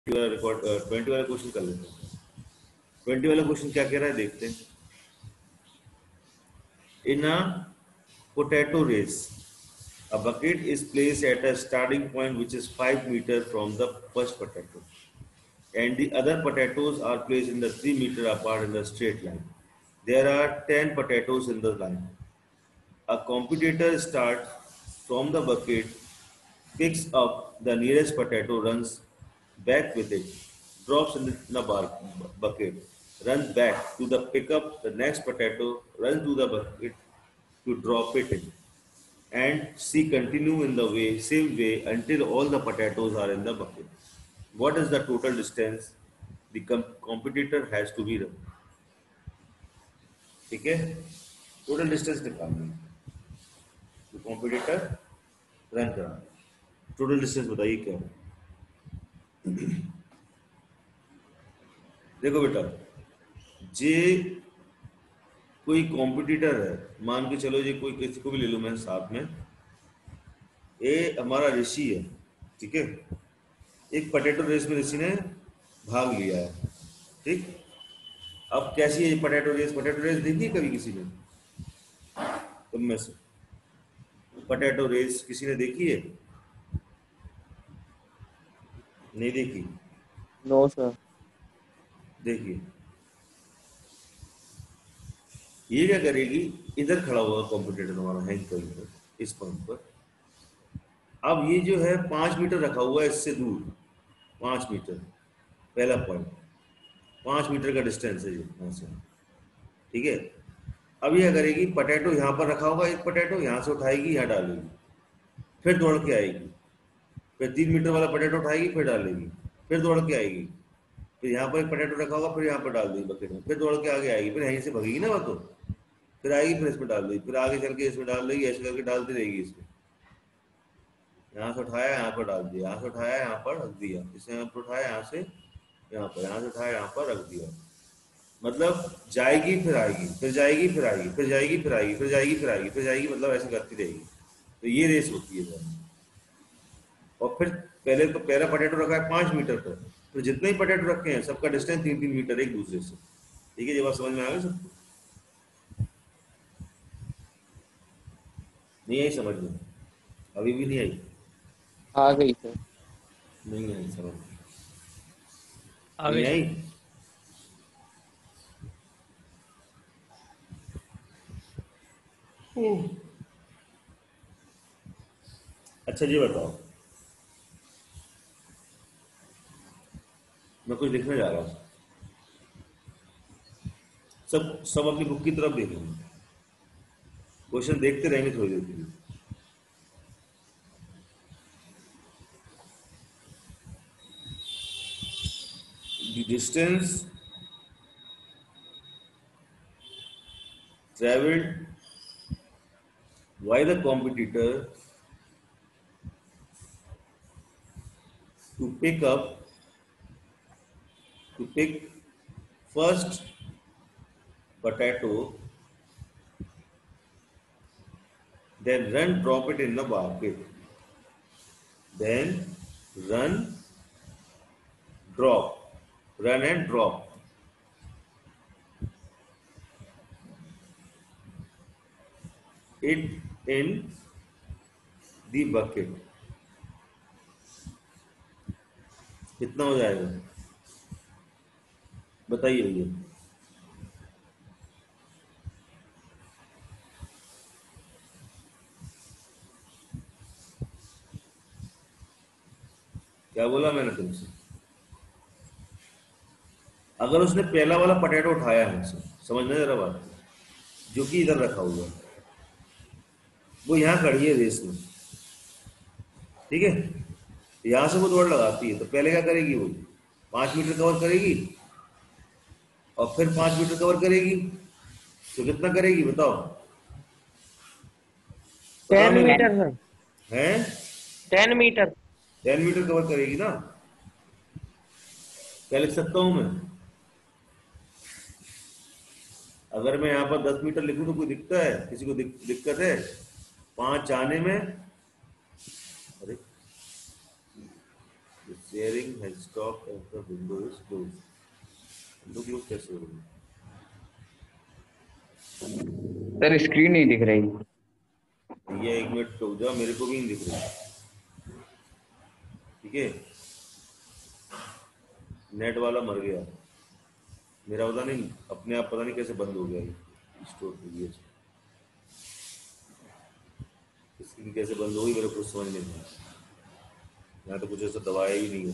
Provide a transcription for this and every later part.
20 वाला क्वेश्चन कर लेते हैं। 20 वाला क्वेश्चन क्या कह रहा है देखते हैं। इन अ potato race, a bucket is placed at a starting point which is 5 meters from the first potato, and the other potatoes are placed in the 3 meter apart in the straight line. There are 10 potatoes in the line. A competitor starts from the bucket, picks up the nearest potato, runs back with it, drops in the bucket, runs back to the pickup the next potato, runs to the bucket to drop it in, and see continue in the same way until all the potatoes are in the bucket. What is the total distance the competitor has to be run? ठीक है, total distance निकालना है, तो competitor run कराना। Total distance बताइए क्या है। देखो बेटा, जे कोई कॉम्पिटिटर है, मान के चलो जी कोई किसी को भी ले लो मैं साथ में, ये हमारा ऋषि है, ठीक है। एक पोटैटो रेस में ऋषि ने भाग लिया है, ठीक। अब कैसी है पोटैटो रेस? पोटैटो रेस देखी है कभी किसी ने? तुम में से पोटैटो रेस किसी ने देखी है? नहीं देखी? No sir. देखिए, ये क्या करेगी, इधर खड़ा हुआ कॉम्पिटिटर तुम्हारा हैंग पॉइंट पर, इस पॉइंट पर। अब ये जो है 5 मीटर रखा हुआ है इससे दूर, 5 मीटर पहला पॉइंट, 5 मीटर का डिस्टेंस है यहाँ से, ठीक है। अब ये करेगी, पोटैटो यहाँ पर रखा होगा, एक पोटैटो यहाँ से उठाएगी, यहाँ डालेगी, फिर दौड़ के आएगी, फिर 3 मीटर वाला पोटैटो उठाएगी, फिर डालेगी, फिर दौड़ के आएगी, फिर यहाँ पर एक पोटैटो रखा होगा, फिर यहाँ पर डाल देगी बकेट में, फिर दौड़ के आगे आएगी, फिर यहीं से भगेगी ना वो, तो फिर आएगी, फिर इसमें डाल देगी, फिर आगे चल के इसमें डाल देगी, ऐसे करके डालती रहेगी इसमें। यहाँ से उठाया यहाँ पर डाल दिया, यहाँ से उठाया यहाँ पर रख दिया, इससे यहाँ पर उठाया यहाँ से यहाँ पर, यहाँ से उठाया यहाँ पर रख दिया। मतलब जाएगी फिर आएगी, फिर जाएगी फिर आएगी, फिर जाएगी फिर आएगी, फिर जाएगी फिर आएगी, फिर जाएगी, मतलब ऐसे करती रहेगी। तो ये रेस होती है सर। और फिर पहले तो पहला पोटैटो रखा है 5 मीटर पर, तो जितने ही पोटैटो रखे हैं सबका डिस्टेंस 3-3 मीटर एक दूसरे से, ठीक है। ये बात समझ में आ गई सबको? नहीं आई समझ में? अभी भी नहीं आई? आ गई सर। नहीं आई समझ? आ नहीं गई। आई? अच्छा ये बताओ, मैं कुछ लिखने जा रहा हूँ, सब अपनी बुक की तरफ देखेंगे, क्वेश्चन देखते रहेंगे थोड़ी देर के लिए। The distance traveled by the competitor to pick first potato, then drop it in the basket, then run and drop it in the bucket। कितना हो जाएगा बताइए भैया? क्या बोला मैंने तुमसे? अगर उसने पहला वाला पोटैटो उठाया हमसे, समझना जरा बात, जो कि इधर रखा हुआ है, वो यहाँ खड़ी है रेस में, ठीक है। यहाँ से वो दौड़ लगाती है, तो पहले क्या करेगी, वो 5 मीटर कवर करेगी और फिर 5 मीटर कवर करेगी, तो कितना करेगी बताओ? 10 मीटर सर। हैं? 10 मीटर। 10 मीटर कवर करेगी ना? क्या लिख सकता हूं मैं? अगर मैं यहाँ पर 10 मीटर लिखूं तो कोई दिक्कत है? किसी को दिक्कत है 5 जाने में? अरे Hearing has stopped as the window is closed. Window close कैसे होगी? सर स्क्रीन नहीं दिख रही। ये 1 मिनट रुक जाओ, मेरे को भी नहीं दिख रही। ठीक है, नेट वाला मर गया, मेरा पता नहीं अपने आप पता नहीं कैसे बंद हो गया ये स्टोर पे। ये स्क्रीन कैसे बंद हो गई मेरे को समझ नहीं आया। यहाँ तो कुछ ऐसा दबाया ही नहीं है।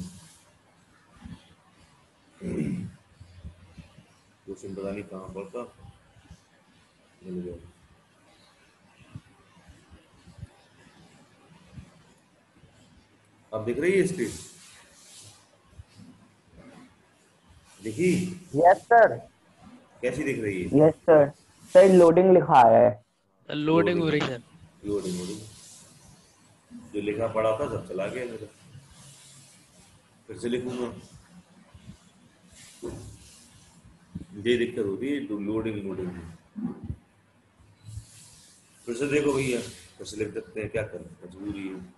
क्वेश्चन पता नहीं कहाँ पड़ता, मिल गया। अब दिख रही है स्क्रीन? देखी? Yes sir. कैसी दिख रही है? Yes sir. सर लोडिंग लिखा है। लोडिंग हो रही है। लोडिंग जो लिखा पड़ा था सब चला गया मेरा, फिर से लिखूंगा। ये दिक्कत होती है तो लोडिंग फिर से देखो भैया, फिर से लिख सकते हैं, क्या करें, मजबूरी है।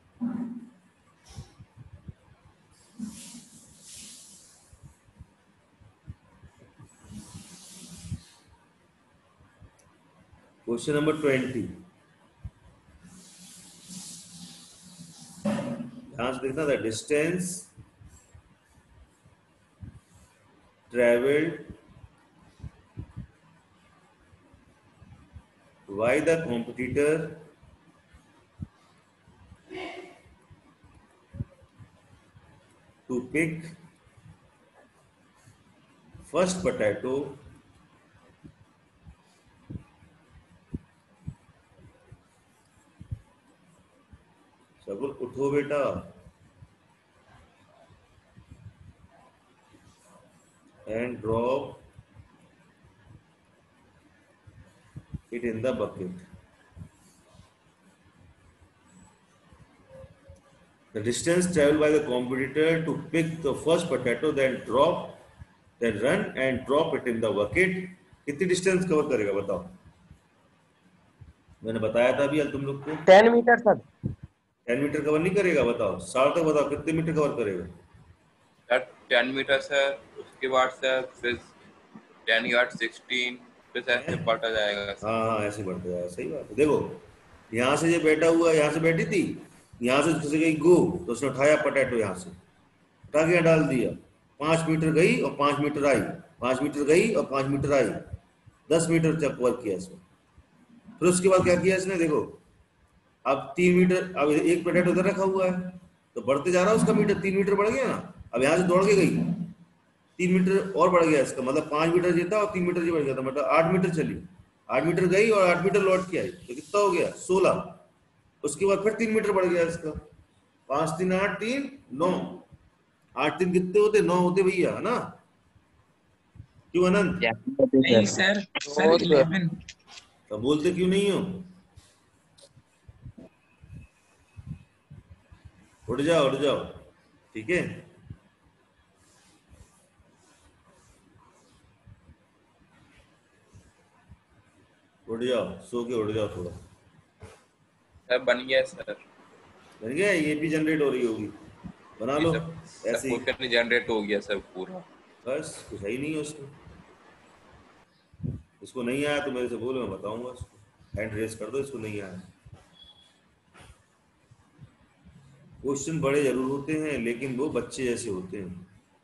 क्वेश्चन नंबर 20, ध्यान से देखना। The distance travelled by the competitor to pick first potato सब लोग उठो बेटा, and drop it in the bucket. The distance traveled by the competitor to pick the first potato, then run and drop it in the bucket. कितनी distance cover करेगा बताओ? मैंने बताया था अभी तुम लोग को 10 मीटर सर। 10 मीटर कवर नहीं करेगा, बताओ साल तक बताओ कितने मीटर कवर करेगा? सर 10 मीटर सर, उसके बाद सर फिर 10 यार्ड 16, फिर ऐसे बढ़ता जाएगा। हाँ ऐसे बढ़ता जाएगा, सही बात है। देखो यहाँ से ये बैठा हुआ, यहाँ से बैठी थी, यहाँ से किसी गई गो तो उसने उठाया पटेटो, यहाँ से उठा के डाल दिया, 5 मीटर गई और 5 मीटर आई, 5 मीटर गई और 5 मीटर आई, 10 मीटर तक कवर किया इसने। फिर उसके बाद क्या किया इसने, देखो अब 3 मीटर, अब एक पोटैटो उधर रखा हुआ है तो बढ़ते जा रहा है उसका मीटर, 3 मीटर बढ़ गया ना। अब यहाँ से दौड़ के गई, 3 मीटर और बढ़ गया इसका, मतलब 5 मीटर जीता और 3 मीटर जी बढ़ गया था, मतलब 8 मीटर चली, 8 मीटर गई और 8 मीटर लौट के आई, तो कितना हो गया 16। उसके बाद फिर 3 मीटर बढ़ गया इसका, 5 3 8 3 9, 8 3 कितने होते? 9 होते भैया, है ना? क्यों अनंत? नहीं सर, सर 11। तो बोलते क्यों नहीं हो? उठ जाओ, ठीक है। उठ जाओ, सो के उठ जाओ थोड़ा। सर बन गया सर, बन गया, ये भी जनरेट हो रही होगी, बना लो ऐसे ही। सब जनरेट हो गया सर पूरा, बस कुछ है ही नहीं है उसमें। इसको नहीं आया तो मेरे से बोलो, मैं बताऊंगा उसको। हैंड रेस कर दो, इसको नहीं आया। क्वेश्चन बड़े जरूर होते हैं लेकिन वो बच्चे जैसे होते हैं।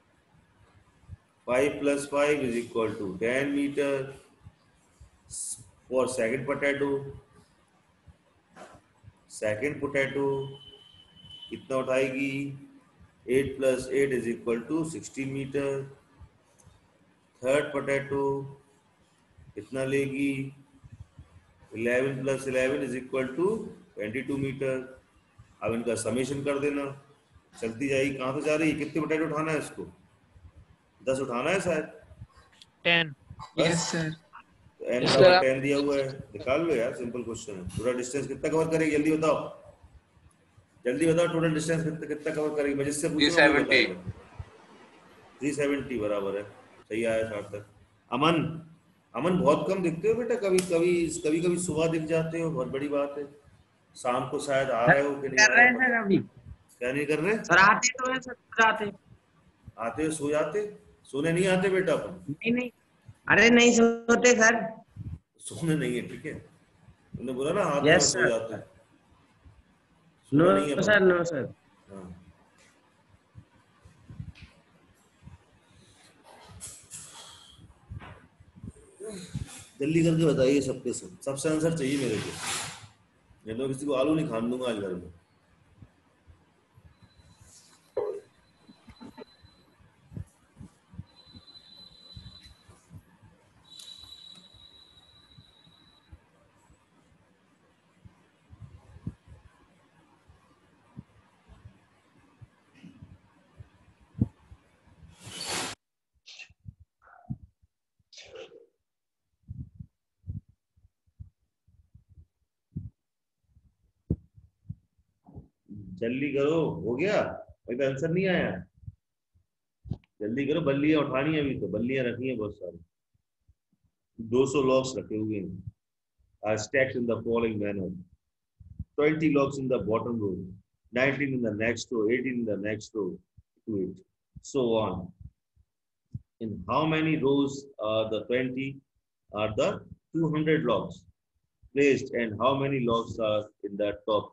5 + 5 = 10 metre for second potato. Second potato कितना उठाएगी? 8 + 8 = 16 मीटर। थर्ड पोटैटो कितना लेगी? 11 + 11 = 22 मीटर। अब इनका समेशन कर देना, चलती जाएगी। कहाँ से जा रही है? कितने पोटैटो उठाना है इसको? 10 उठाना है शायद, 10। Yes sir. तो n बराबर 10 दिया हुआ है, निकाल लो यार, सिंपल क्वेश्चन है। पूरा डिस्टेंस कितना कवर करेगी? जल्दी बताओ, टोटल डिस्टेंस कितना कवर करेगी? मैं जिससे पूछ रहा हूं 370 बराबर है। सही आया सार्थक। अमन बहुत कम दिखते हो बेटा, कभी सुबह दिख जाते हो, बहुत बड़ी बात है। शाम को शायद आ रहे हो कि नहीं? कर रहे हैं सर अभी। क्या नहीं कर रहे सर आते तो है सर, आते आते सो जाते, सोने नहीं आते बेटा अपन, नहीं नहीं, अरे नहीं सोते सर। सोने नहीं है, ठीक है। तुमने बोला ना आते हैं और यस सो सर। जाते हैं, नो सोना नहीं है सर, अपन। No sir. हाँ, जल्दी करके बताइए सबके सब, सबसे आंसर चाहिए मेरे को, नहीं तो किसी को आलू नहीं खान दूंगा आज घर में। जल्दी करो, हो गया, अभी तो आंसर नहीं आया, जल्दी करो, बल्लियां उठानी है अभी, तो बल्लियां रखी है बहुत सारी, 200 लॉक्स रखे हुए हैं, are stacked in the following manner: 20 logs in the bottom row, 19 in the next row, 18 in the next row to it, so on. In how many rows are the 20 are the 200 logs placed, and how many logs are in the top?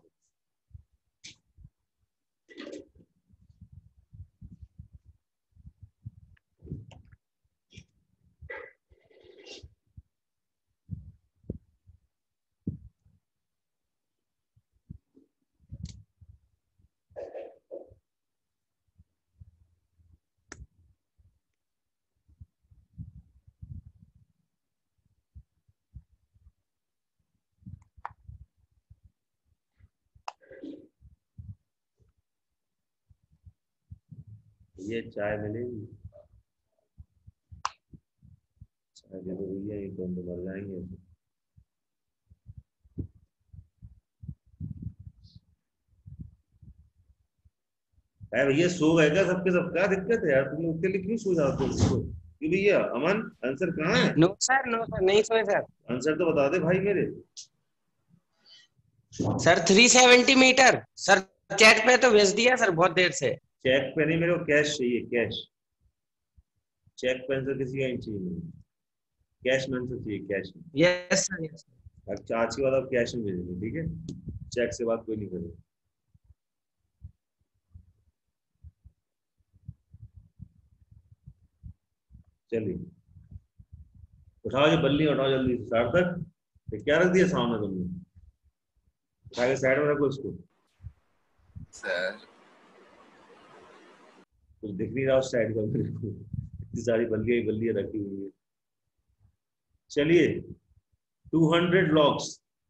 ये चाय मिलेगी, चाय दे दो भैया, ये तो हम तो मर जाएंगे। है भैया, सो गए क्या सबके सब? क्या दिक्कत है यार, तुम लोग के लिए क्यों सो जाते हो? क्यों भैया, अमन आंसर कहाँ है? नो सर, नो सर, नहीं सोए सर। आंसर तो बता दे भाई मेरे। सर 370 मीटर सर, चैट पे तो भेज दिया सर बहुत देर से। चेक पे नहीं, मेरे को कैश चाहिए, कैश। चेक पे आंसर किसी का नहीं चाहिए मुझे, कैश में आंसर चाहिए, कैश में। Yes sir, yes. अच्छा, आज के बाद आप कैश में भेजेंगे, ठीक है? चेक से बात कोई नहीं करेगा। चलिए, उठाओ जो बल्ली, उठाओ जल्दी से। सार्थक, ये क्या रख दिया सामने तुमने? उठा के साइड में रखो इसको, सर कुछ दिख नहीं रहा उस साइड का मेरे को, इतनी सारी बल्लियां बल्लियां रखी हुई है। चलिए, 200 logs,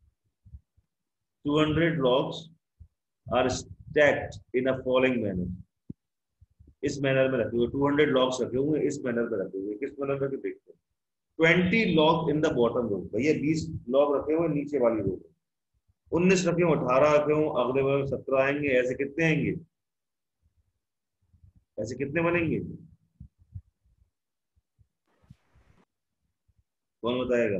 200 logs are stacked in a following manner. इस मैनर में रखे हुए 200 लॉग्स रखे हुए, इस मैनर में रखे हुए, किस मैनर में देखते हैं? 20 log in the bottom row, भैया 20 लॉग रखे हुए नीचे वाली रो, 19 रखे हुए, 18 रखे हुए, अगले में 17 आएंगे, ऐसे कितने आएंगे? ऐसे कितने बनेंगे? कौन बताएगा?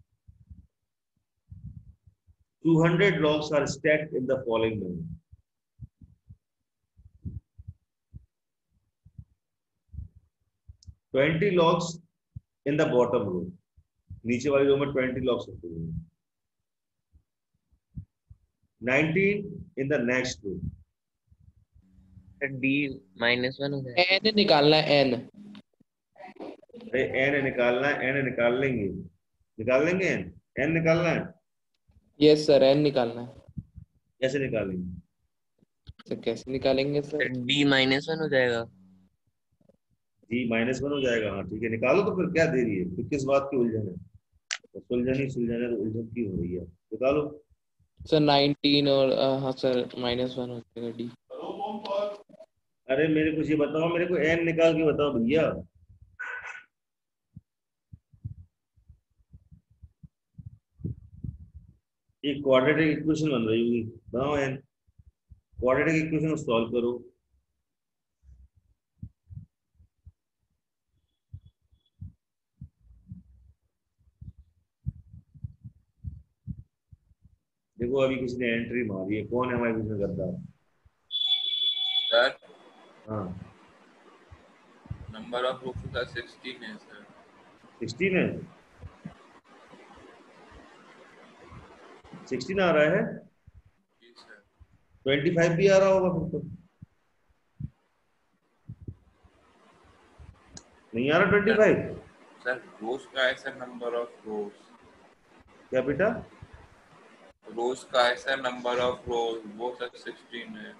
200 logs are stacked in the following manner. 20 logs in the bottom row, नीचे वाली रो में 20 logs रखे हुए हैं। 19 in the next row. D-1 हो जाएगा। एन निकालना है, एन। अरे एन निकालना है, एन निकाल लेंगे, निकाल लेंगे, एन एन निकालना है। यस सर, एन निकालना है। कैसे निकालेंगे? सर कैसे निकालेंगे सर? D-1 हो जाएगा। D-1 हो जाएगा, हाँ ठीक है, निकालो। तो फिर क्या देरी है, फिर किस बात की उलझन है? तो सुलझन ही सुलझन है, तो उलझन की हो रही है, निकालो। सर 19 और हाँ सर -1 हो जाएगा डी। अरे मेरे को ये बताओ, मेरे को एन निकाल के बताओ भैया। एक क्वाड्रेटिक इक्वेशन बन रही होगी, बनाओ एन, क्वाड्रेटिक इक्वेशन को सॉल्व करो। देखो अभी किसी ने एंट्री मारी है, कौन है हमारे बीच में गद्दार? सर हाँ, नंबर ऑफ रूट्स सर 16 है सर। 16 है, 16 आ रहा है, जी सर। 25 भी आ रहा होगा फिर तो, नहीं आ रहा 25? सर रोज का है सर नंबर ऑफ रोज। क्या बेटा? रोज का है सर नंबर ऑफ रोज, वो सर 16 है।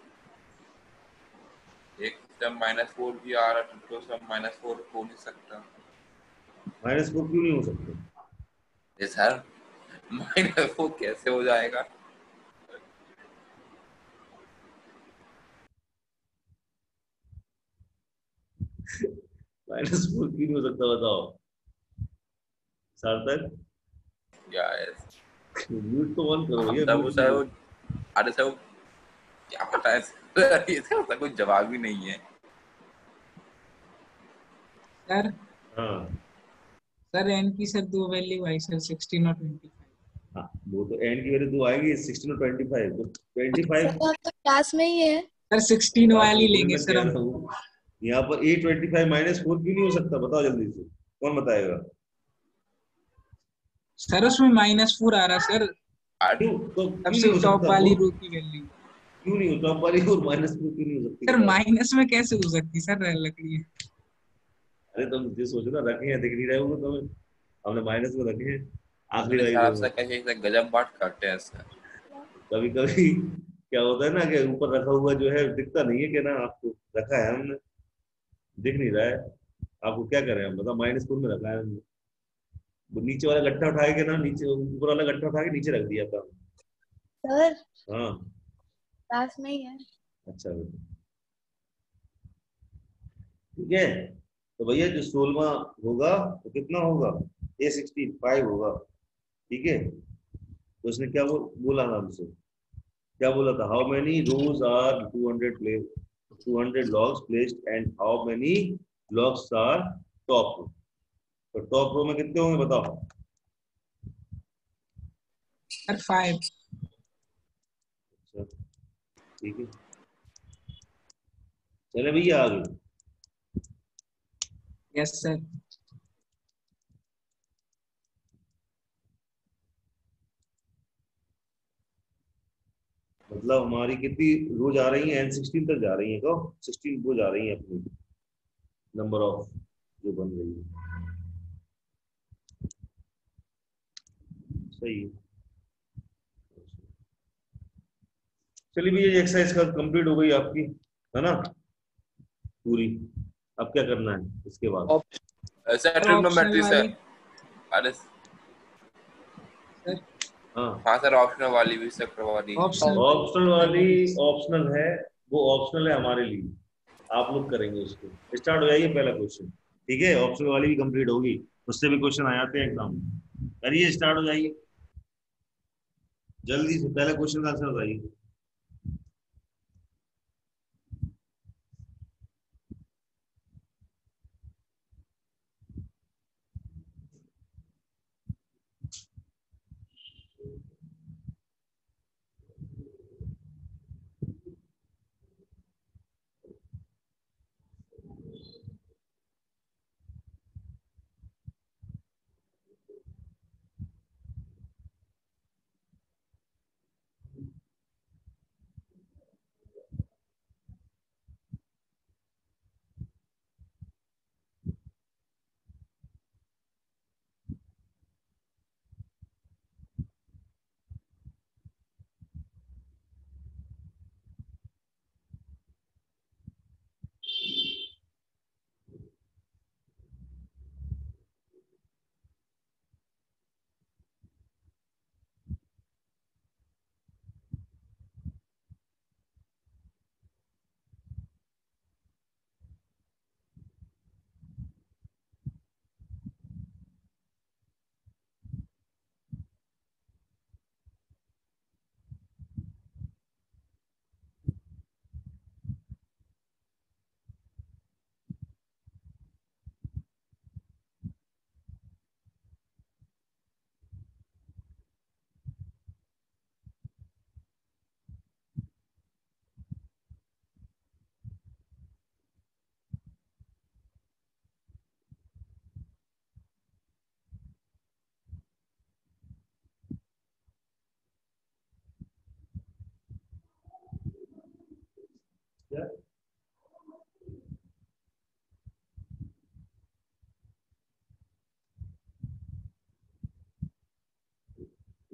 एक सर -4 भी आ रहा है, तो सर -4 हो नहीं सकता। -4 क्यों नहीं हो सकते? ये सर -4 कैसे हो जाएगा? -4 क्यों नहीं हो सकता बताओ सार्थक? क्या है म्यूट तो ऑन करो हम भैया, सब म्यूट सर नहीं वो- अरे सर वो क्या पता है सर, ये सर उसका कोई जवाब ही नहीं है। सर हाँ सर एन की सर दो वैल्यू आई सर 16 और 25। हाँ, वो तो एंड की वैल्यू 2 आएगी, 16 और 25, तो 25 सर आप तो क्लास में ही है। सर 16 बात वाली तो वही लेंगे मैं सर कह हम। रहा हूँ। यहाँ पर A25 -4 क्यों नहीं हो सकता बताओ जल्दी से, कौन बताएगा? सर उसमें -4 आ रहा सर, क्यों तो क्यों नहीं सबसे हो टॉप सकता वो? वाली रो की वैल्यू। क्यों नहीं होता वाली और -4 क्यों नहीं हो सकती सर बताओ? माइनस में कैसे हो सकती सर लकड़ी? अरे तुम ये सोचो ना, रखे हैं दिख नहीं रहे हो तुम्हें, हमने माइनस में रखे हैं आखिरी मेरे वाली हिसाब रो से में। कहीं से गजब बात करते हैं सर। कभी कभी क्या होता है ना कि ऊपर रखा हुआ जो है दिखता नहीं है, कि ना आपको रखा है हमने, दिख नहीं रहा है, आपको क्या करें हम बताओ, -4 में रखा है हमने। वो नीचे वाला गट्ठा उठा के ना, नीचे ऊपर वाला गट्ठा उठा के नीचे रख दिया था। सर हाँ क्लास में ही है। अच्छा बेटा, ठीक है। तो भैया जो 16वां होगा तो कितना होगा? A65 होगा, ठीक है। तो उसने क्या बोला था हमसे, क्या बोला था? How many rows are 200 logs placed and how many logs are top row? तो टॉप रो में कितने होंगे बताओ? सर 5। अच्छा ठीक है, चले भैया आगे। Yes sir. मतलब हमारी कितनी रोज आ रही है? N16 तक जा रही है, तो 16 रोज आ रही है अपनी, नंबर ऑफ जो बन रही है, सही है। चलिए भैया ये एक्सरसाइज का कंप्लीट हो गई आपकी, है ना, पूरी। अब क्या करना है इसके बाद? सर सर ऑप्शनल ट्रिग्नोमेट्री वाली। सर। अरे सर हाँ हाँ सर, ऑप्शनल वाली भी सर करवा दीजिए। ऑप्शनल ऑप्शनल वाली, वाली। ऑप्शनल है, वो ऑप्शनल है हमारे लिए, आप लोग करेंगे उसको। स्टार्ट हो जाइए पहला क्वेश्चन, ठीक है, ऑप्शनल वाली भी कंप्लीट होगी, उससे भी क्वेश्चन आ जाते हैं एग्जाम में। करिए, स्टार्ट हो जाइए जल्दी से, पहले क्वेश्चन का आंसर बताइए।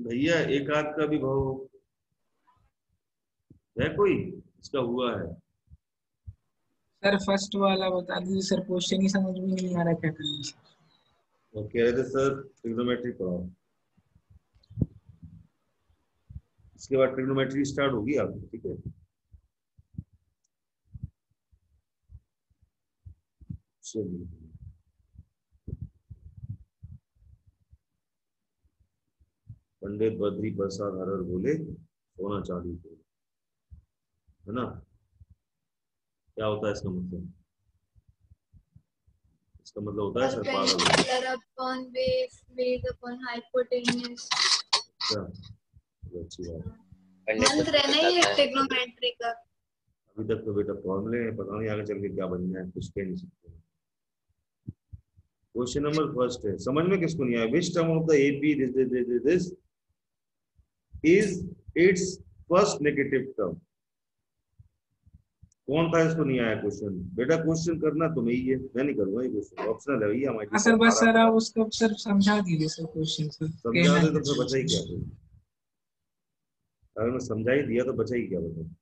भैया एक आध का भी भाव है कोई इसका हुआ है? सर फर्स्ट वाला बता दीजिए सर, क्वेश्चन ही समझ में नहीं आ रहा क्या करना है। वो कह रहे थे सर ट्रिग्नोमेट्री पढ़ाओ, इसके बाद ट्रिग्नोमेट्री स्टार्ट होगी आपकी, ठीक है? चलिए, पंडित बद्री प्रसाद हरर बोले सोना चांदी बोले, है ना? क्या होता है इसका मतलब? इसका मतलब होता है सर पागल। Perpendicular upon base, base upon hypotenuse। क्या? अच्छी बात है। मंत्र है ना ये ट्रिग्नोमेट्री का। अभी तक तो बेटा फॉर्मूले हैं, पता नहीं आगे चल के क्या बन जाए, कुछ कह नहीं सकते। क्वेश्चन नंबर फर्स्ट है, समझ में किसको नहीं आया? Which term of the AP this is its first negative term? कौन था इसको नहीं आया क्वेश्चन? बेटा क्वेश्चन करना तुम्हें ही है, मैं नहीं करूंगा ये क्वेश्चन, ऑप्शनल है भैया हमारे। हाँ सर, बस सर आप उसको सर समझा दीजिए सर क्वेश्चन सर। समझा दे तो फिर बचा ही क्या? अगर मैं समझा ही दिया तो बचा ही क्या? बताओ।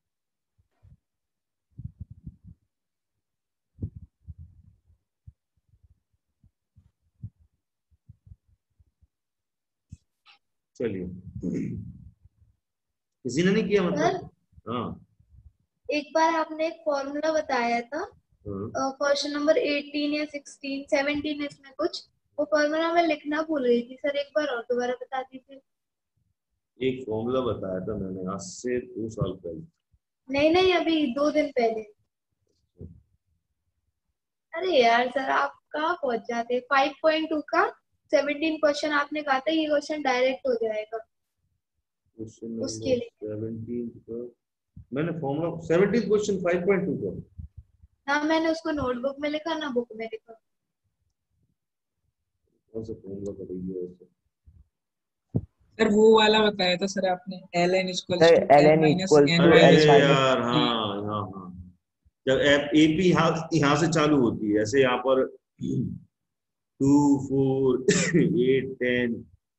चलिए, किसी ने नहीं किया मतलब? हाँ, एक बार आपने एक फॉर्मूला बताया था, क्वेश्चन नंबर 18 या 16, 17 इसमें कुछ, वो फॉर्मूला मैं लिखना भूल गई थी सर, एक बार और दोबारा बता दीजिए। एक फॉर्मूला बताया था मैंने आज से 2 साल पहले। नहीं नहीं, अभी 2 दिन पहले। अरे यार सर, आप कहाँ पहुंच जाते? 5.2 का 17 क्वेश्चन आपने कहा था, ये क्वेश्चन डायरेक्ट हो जाएगा क्वेश्चन उसके लिए। 17 का मैंने फॉर्मूला 17 क्वेश्चन 5.2 का ना मैंने उसको नोटबुक में लिखा ना बुक में लिखा। कौन सा फॉर्मूला बताइए वैसे? सर वो वाला बताया था सर आपने, ln equals sir to ln n equals n to अरे n minus यार, हाँ हाँ हाँ, जब एपी यहाँ से चालू होती है, ऐसे यहाँ पर 2 4 8 10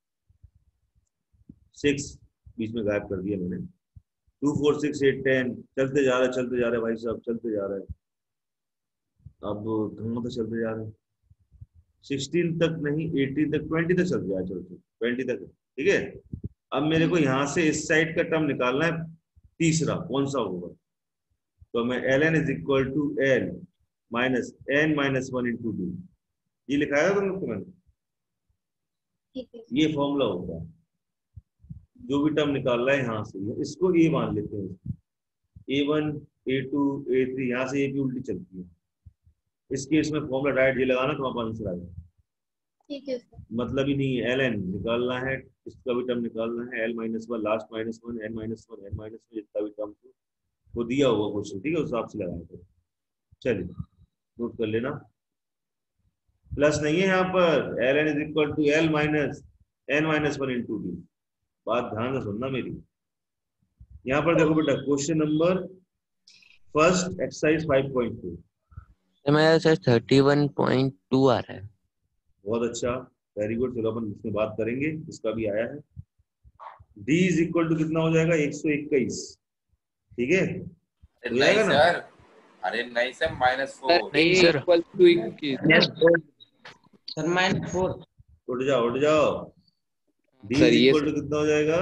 6 बीच में गायब कर दिया मैंने। 2 4 6 8 10 चलते जा रहे भाई साहब, चलते जा रहे हैं। अब कहाँ तक चलते जा रहे हैं? 16 तक नहीं, 18 तक, 20 तक चलते जा, चलते 20 तक, ठीक है? अब मेरे को यहाँ से इस साइड का टर्म निकालना है, तीसरा कौन सा होगा? तो मैं ln is equal to l minus n minus 1 into D, ये लिखाया था तुम लोग को मैंने। ठीक है। ये फॉर्मूला होता है, जो भी टर्म निकाल रहा है यहाँ से, इसको ए मान लेते हैं, a1 a2 a3, यहाँ से ए भी उल्टी चलती है। इस केस में फॉर्मूला डायरेक्ट ये लगाना तो आप आंसर आ जाए। ठीक है सर। मतलब ही नहीं है, ln निकालना है, इसका भी टर्म निकालना है, l minus 1 last minus 1 n minus 1 n minus 1, जितना भी टर्म वो दिया हुआ क्वेश्चन, ठीक है? उस हिसाब से लगाया था। चलिए नोट कर लेना, प्लस नहीं है यहाँ पर, ln is equal to l minus n minus 1 into D. बात ध्यान से सुनना मेरी। यहाँ पर देखो बेटा, क्वेश्चन नंबर फर्स्ट एक्सरसाइज 5.2। मेरा सर 31.2 आ रहा है। बहुत अच्छा, वेरी गुड। चलो अपन इसमें बात करेंगे, इसका भी आया है। d इज इक्वल टू कितना हो जाएगा? 121, ठीक है? अरे हो नहीं जाएगा ना? सर, अरे नहीं सर, -4। नहीं सर, इक्वल टू 21 सर -4। उठ जाओ। d सर इज ये इक्वल टू कितना हो जाएगा?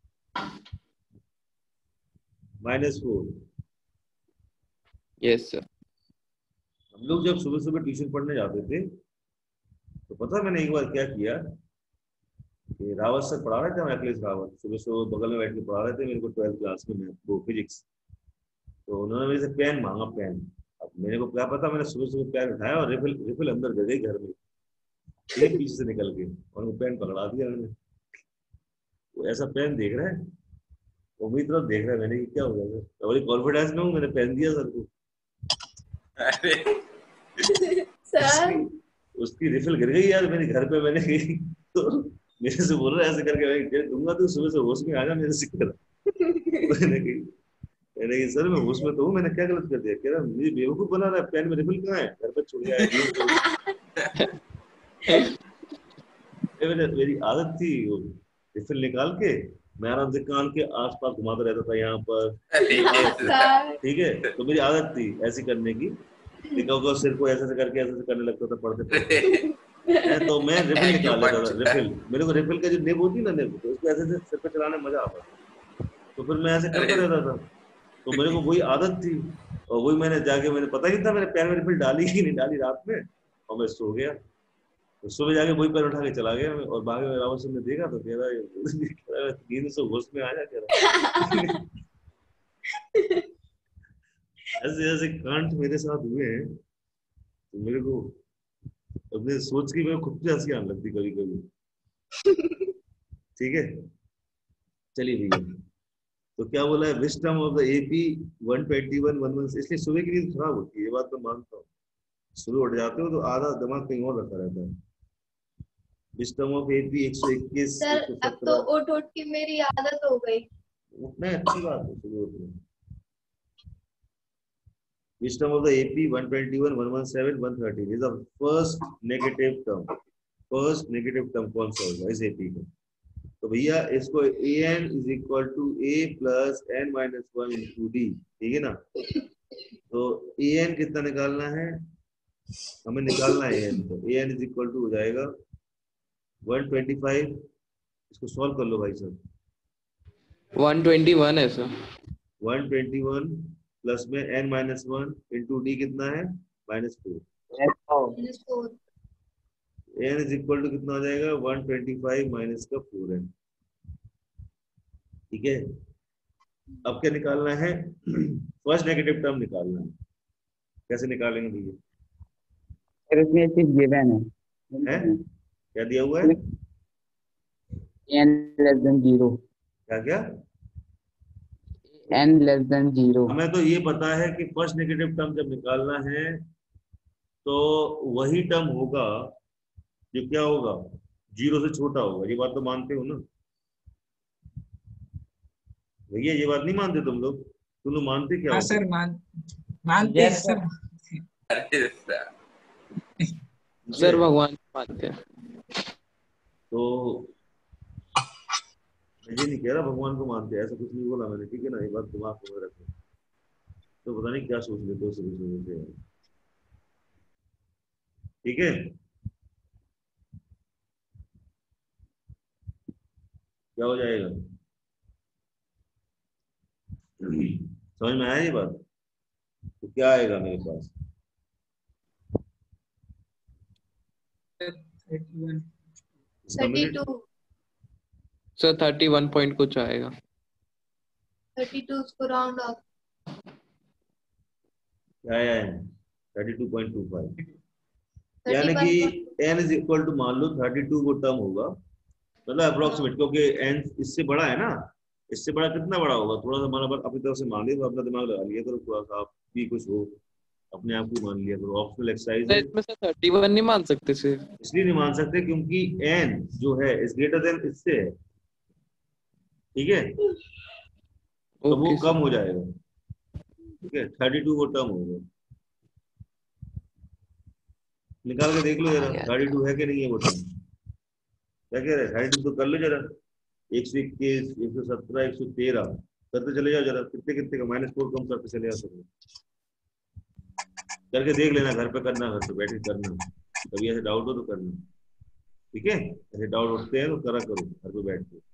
-4। Yes sir. हम लोग जब सुबह सुबह ट्यूशन पढ़ने जाते थे, तो पता है मैंने एक बार क्या किया कि रावत सर पढ़ा रहे थे, अखिलेश रावत, सुबह सुबह बगल में बैठ के पढ़ा रहे थे मेरे को 12th क्लास में, वो फिजिक्स। तो उन्होंने मेरे से पेन मांगा, पेन। अब मेरे को क्या पता, मैंने सुबह सुबह पेन उठाया और रिफिल अंदर दे गई घर में, एक पीछे से निकल के, और वो पेन पकड़ा दिया मैंने। वो ऐसा पेन देख रहा है, वो मेरी तरफ देख रहा है, मैंने क्या हो गया? तो बड़ी कॉन्फिडेंस में हूँ, मैंने पेन दिया सर को। अरे सर उसकी रिफिल गिर गई यार मेरे घर पे, मैंने गई तो मेरे से बोल रहा है ऐसे करके, मैं दूंगा तो सुबह से होश में आ जा मेरे से कर। मैंने कही सर मैं होश में तो हूँ, मैंने क्या गलत कर दिया? कह रहा मुझे बेवकूफ बना रहा है, पेन में रिफिल कहाँ है? घर पर छुड़ गया है। मेरी आदत थी वो रिफिल निकाल के मैं आराम से कान के आसपास घुमाता रहता था यहाँ पर, सर ठीक है। तो मेरी आदत थी ऐसी करने की, देखा सिर को ऐसे करके ऐसे करने लगता था पढ़ते पढ़ते। तो मैं रिफिल निकाल लेता था, रिफिल, मेरे को रिफिल का जो निब होती ना निब, तो उसको ऐसे सिर पर चलाने में मजा आता था, तो फिर मैं ऐसे करता रहता था। तो मेरे को वही आदत थी, और वही मैंने पता ही नहीं था मैंने पैर में रिफिल डाली कि नहीं डाली रात में, और मैं सो गया। तो सुबह जाके वही पैर उठा के चला गया मैं, और भागे में रावत सिंह ने देखा तो कह रहा नींद से होश में आया, कह रहा ऐसे ऐसे कांड मेरे साथ हुए हैं, तो मेरे को अपने सोच के मेरे खुद पे हंसी आने लगती कभी कभी। ठीक है, चलिए भैया। तो क्या बोला है, विस्डम ऑफ द एपी 121 इसलिए सुबह की नींद खराब होती है, ये बात मैं मानता हूँ। सुबह उठ जाते हो तो आधा दिमाग कहीं और रखा रहता है। विस्डम ऑफ एपी 121 सर अब तो उठ उठ के मेरी आदत हो गई। उठना अच्छी बात है, सुबह उठना। Wisdom of the AP 121, 117, 130 is the first negative term. First negative term कौन सा होगा इस AP का? तो भैया इसको an is equal to a plus n minus 1 into d, ठीक है ना? तो an कितना निकालना है? हमें निकालना है an, तो an is equal to हो जाएगा 125। इसको सॉल्व कर लो भाई साहब। 121 है सर। 121 प्लस में n माइनस 1 इंटू डी कितना है, -4। n इज इक्वल टू कितना हो जाएगा, 125 माइनस का 4n। ठीक है, अब क्या निकालना है, फर्स्ट नेगेटिव टर्म निकालना है। कैसे निकालेंगे भैया? फिर इसमें एक चीज गिवन है, क्या दिया हुआ है, n less than 0। क्या क्या? n less than 0। हमें तो ये पता है कि फर्स्ट नेगेटिव टर्म जब निकालना है तो वही टर्म होगा जो क्या होगा, 0 से छोटा होगा। ये बात तो मानते हो ना भैया? ये बात नहीं मानते तुम लोग? तुम लोग मानते क्या? हाँ सर, मानते हैं सर। अरे सर भगवान मानते हैं। तो मैं ये नहीं कह रहा भगवान को मानते, ऐसा कुछ नहीं बोला मैंने, ठीक है ना? ये बात दिमाग में रखो। तो पता नहीं क्या सोच लेते हो से, ठीक है? क्या हो जाएगा, समझ में आया ये बात? तो क्या आएगा मेरे पास, 32 सर 31 पॉइंट कुछ आएगा। 32 उसको राउंड ऑफ। क्या आया है, 32.25। यानी कि n इज इक्वल टू, मान लो 32 वो टर्म होगा, मतलब अप्रोक्सीमेट, क्योंकि n इससे बड़ा है ना। इससे बड़ा कितना बड़ा होगा, थोड़ा सा मान अपनी तरफ से मान लिया, तो अपना दिमाग लगा लिया करो थोड़ा सा, आप भी कुछ हो अपने आप को मान लिया करो। ऑप्शनल एक्सरसाइज है। इसमें सर 31 नहीं मान सकते सिर्फ इसलिए नहीं मान सकते क्योंकि n जो है इज ग्रेटर देन इससे है, ठीक है? तो वो कम हो जाएगा, ठीक है? 32 वो टर्म होगा, निकाल के देख लो जरा 32 है कि नहीं है वो टर्म। क्या कह रहे हैं, 32 तो कर लो जरा, 121, 117, 113 करते चले जाओ जरा, कितने कितने का, -4 कम करते चले जाओ सब, करके देख लेना, घर पे करना, घर पे बैठ के करना, कभी ऐसे डाउट हो तो करना, ठीक है? ऐसे डाउट उठते हैं तो करा करो घर पे बैठ के।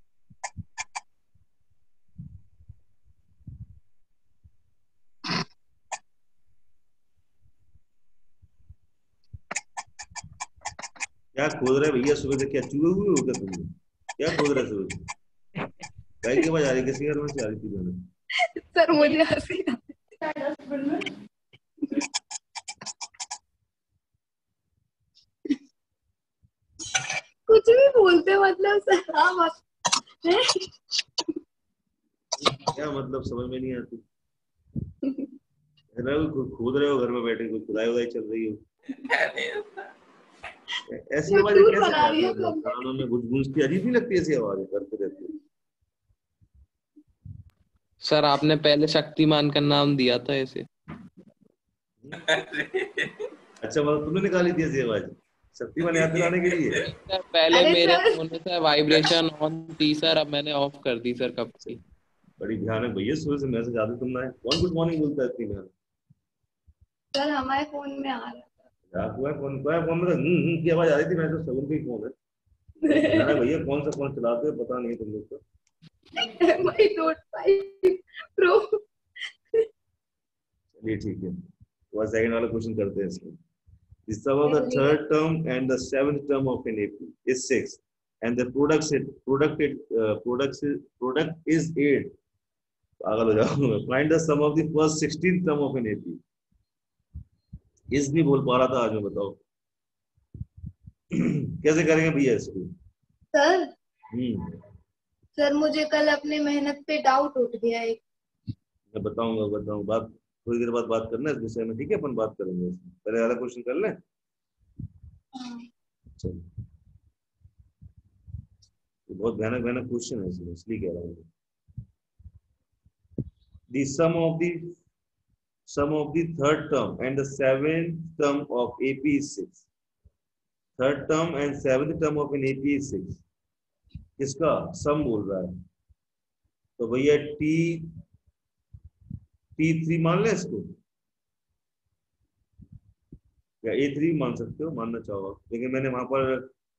क्या खोद रहे भैया सुबह से, क्या चूहे हुए हो क्या तुम लोग? क्या खोद रहे सुबह से? गाय की आवाज आ रही, किसी घर में से आ रही थी मैंने। सर मुझे हंसी कुछ भी बोलते मतलब सर। हाँ क्या मतलब समझ में नहीं आती है ना? खोद रहे हो घर में बैठे, कोई खुदाई वुदाई चल रही हो, ऐसी आवाज कैसे आती है? कानों में गुंजती, अजीब नहीं लगती ऐसी आवाज करते रहते हो? सर आपने पहले शक्तिमान का नाम दिया था ऐसे। अच्छा मतलब तुमने निकाली थी ऐसी आवाज? शक्तिमान याद दिलाने के लिए। सर पहले अरे मेरे सर। फोन में सर वाइब्रेशन ऑन थी सर, अब मैंने ऑफ कर दी सर कब से। बड़ी ध्यान है भैया, सुबह से मैसेज आते तुम ना है। कौन गुड मॉर्निंग बोलता है इतनी में? सर हमारे फोन में आ रहा यार हुआ फोन में तो की आवाज आ रही थी, मैं तो सगुन का ही फोन है। ध्यान है भैया, कौन सा फोन चलाते हो पता नहीं तुम लोग को। MI Note 5 Pro। चलिए ठीक है, वो सेकंड वाला क्वेश्चन करते हैं इसमें। The sum of the third term and the seventh term of an AP is 6, and the product is 8. पागल हो जाऊंगा। Find the sum of the first 16th term of an AP. इस नहीं बोल पा रहा था आज, मैं बताओ कैसे करेंगे भैया इसको? सर हम्म, सर मुझे कल अपने मेहनत पे डाउट उठ गया एक। मैं बताऊंगा बात, थोड़ी देर बाद बात करना है इस विषय में, ठीक है? अपन बात करेंगे इसमें, पहले वाला क्वेश्चन कर लें। चलो, ये बहुत भयानक भयानक क्वेश्चन है इसलिए कह रहा हूँ। The sum of the third term and the seventh term of AP is 6. Third term and seventh term of an AP is 6. किसका सम बोल रहा है? तो भैया T3 मान लें इसको, या A3 मान सकते हो, मानना चाहो आप। लेकिन मैंने वहां पर,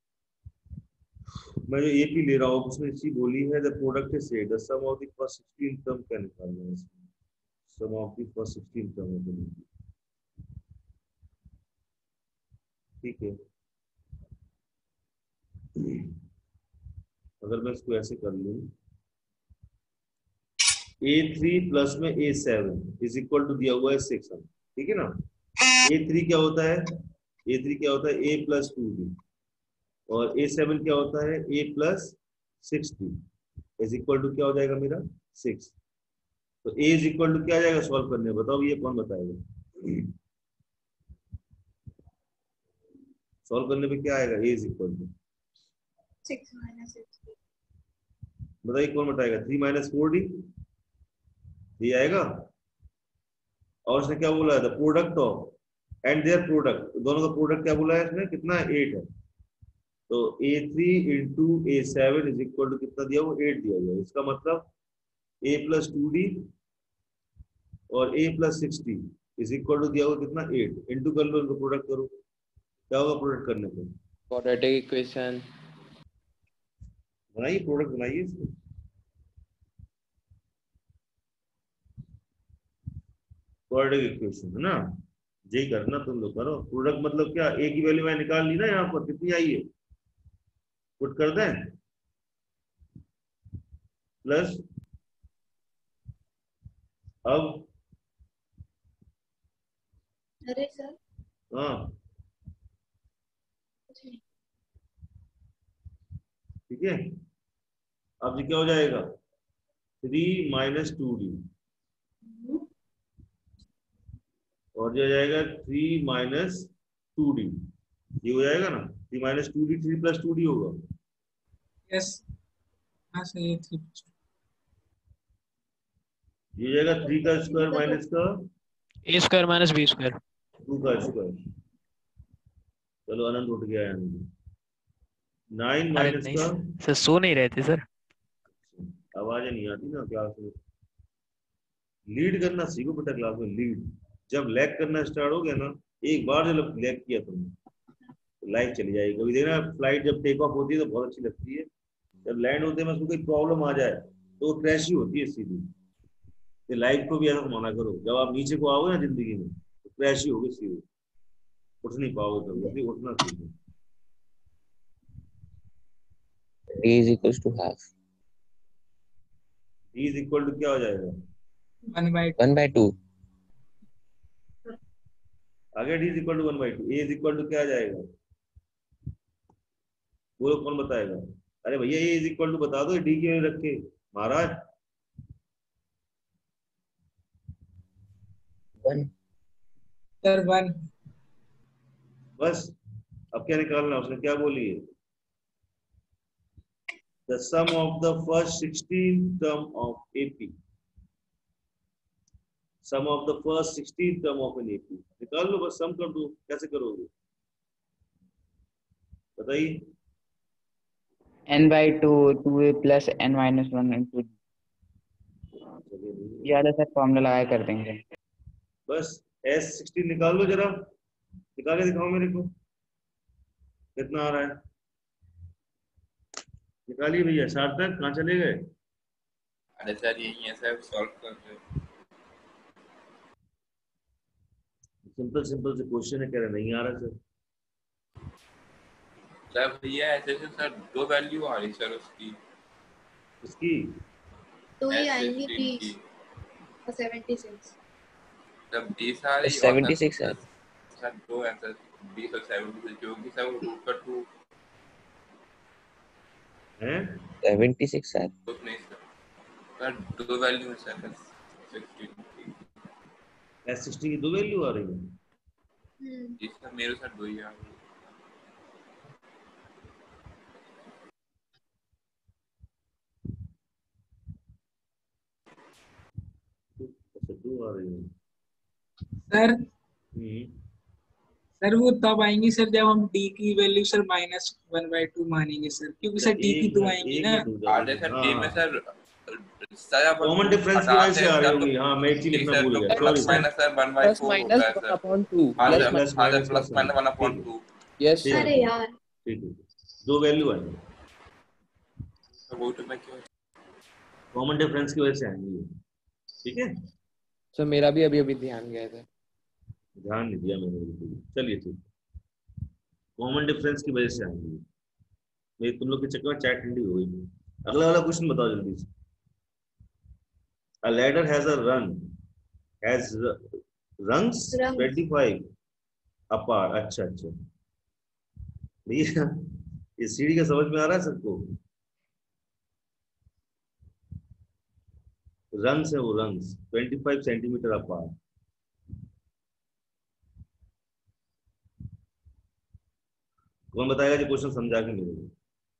मैं जो AP ले रहा हूँ उसमें इसी बोली है, the product is the sum of the first 16 term क्या निकालना है इसमें? Sum of the first 16 term of the, ठीक है? अगर मैं इसको ऐसे कर लूं, A3 प्लस में A7 इज इक्वल टू दिया हुआ है 6, ठीक है ना? A3 क्या होता है? A3 क्या होता है? A प्लस 2D, और A7 क्या होता है? A plus 6D is equal to क्या हो जाएगा मेरा? 6। तो A इज इक्वल टू क्या आ जाएगा सॉल्व करने? बताओ, ये कौन बताएगा? सॉल्व करने पे क्या आएगा? A is equal to 6 - 6। बताइए कौन बताएगा? 3 - 4D ये आएगा। और इसने क्या बोला है? The product of and their product, दोनों का प्रोडक्ट क्या बोला है इसने? कितना है? 8 है। तो A3 into A7 is equal to कितना दिया हुआ? 8 दिया हुआ है। इसका मतलब A प्लस 2D और A plus 6D is equal to दिया हुआ कितना? 8। इंटू कर लो, इनको प्रोडक्ट करो, क्या होगा प्रोडक्ट करने पे? Quadratic equation. बनाइए, प्रोडक्ट बनाइए इसको। क्वाड्रेटिक इक्वेशन है ना, यही करना तुम लोग, करो। प्रोडक्ट मतलब क्या? ए की वैल्यू मैंने निकाल ली ना, यहाँ पर कितनी आई है? पुट कर दें, प्लस अब, अरे सर हाँ ठीक है। अब ये क्या हो जाएगा? 3 - 2D, और ये हो जाएगा 3 - 2D, ये हो जाएगा ना? 3 - 2D, 3 + 2D होगा। यस। हाँ सही है। 3 ये हो जाएगा 3 का स्क्वायर माइनस का A square minus B square। 2 का स्क्वायर। चलो अनंत उठ गया है। 9 अरे माइनस नहीं का, सर, सो नहीं रहे थे सर। आवाजें नहीं आती ना क्लास में। लीड करना सीखो बेटा क्लास में। लीड जब लैग करना स्टार्ट हो गया ना, एक बार जब लैग किया तुमने तो लाइफ चली जाएगी। कभी देखना फ्लाइट जब टेक ऑफ होती है तो बहुत अच्छी लगती है, जब लैंड होते में उसको कोई प्रॉब्लम आ जाए तो वो क्रैश ही होती है सीधी। तो लाइफ को भी ऐसा माना करो, जब आप नीचे को आओगे ना जिंदगी में तो क्रैश ही होगी सीधी, उठ नहीं पाओगे कभी, इसलिए उठना सीखो। D is equals to half। D is equal to क्या हो जाएगा? 1/2। 1/2। आगे D is equal to 1/2। A is equal to क्या आ जाएगा? वो कौन बताएगा? अरे भैया A इज इक्वल टू बता दो, D क्यों रख के महाराज? 1। सर 1। बस, अब क्या निकालना? उसने क्या बोली है? The sum of the first 16 term of AP, sum of the first 16 term of an AP निकाल लो, बस सम कर दो। कैसे करोगे? बताइए। n/2 2a plus n-1 into चलिए याद है सर, फॉर्मूला लगा कर देंगे। बस S16 निकाल लो जरा, निकाल के दिखाओ मेरे को कितना आ रहा है। निकालिए भैया। सार्थक कहाँ चले गए? अरे सर यही है सर, सॉल्व कर रहे हो। सिंपल सिंपल से क्वेश्चन है, कह रहे नहीं आ रहा सर। सर भैया ऐसे से सर 2 वैल्यू आ रही सर उसकी, इसकी तो ये आएंगी S16 20 की। और 76। सर 20 आ रही और 76 है। सर 2 है सर, 20 और 76, क्योंकि सर वो रूट का 2 है। 76 है। कुछ नहीं सर 2 वैल्यू है सर 16 की। S16 की 2 वैल्यू आ रही है। जी सर मेरे साथ 2 ही आ रही है। अच्छा 2 आ रही है। सर हम्म। सर वो तब आएंगी सर जब हम d की वैल्यू सर -1/2 मानेंगे सर, क्योंकि सर d की 2 आएंगी ना। आधे सर डी में हाँ, सर सर अपन कॉमन रूट डिफरेंस की वजह हटाते से हैं आ रही सर, होगी। हाँ, मैं एक चीज जी लिखना सर भूल तो गया, sorry plus sir. Minus sir 1/4 plus minus होता है सर। 1/2 हाँ प्लस सर, प्लस हाँ sir minus plus minus 1/2। Yes ठीक है, अरे यार ठीक है। 2 वैल्यू आएंगी, तो वो तो मैं क्यों कॉमन डिफरेंस की वजह से आएंगी ये। ठीक है, सर मेरा भी अभी अभी ध्यान गया था। ध्यान नहीं दिया मैंने बिल्कुल। चलिए ठीक, कॉमन डिफरेंस की वजह से आएंगी। मेरी तुम लोग के चक्कर में चाय ठंडी हो गई। अगला वाला क्वेश्चन बताओ जल्दी से। A ladder has a run has rungs रंग 25 apart। अच्छा अच्छा, भैया ये सीढ़ी का समझ में आ रहा है सबको? रंग्स है वो, रंग्स 25 सेंटीमीटर अपार्ट। कौन बताएगा जो क्वेश्चन समझा के मेरे को?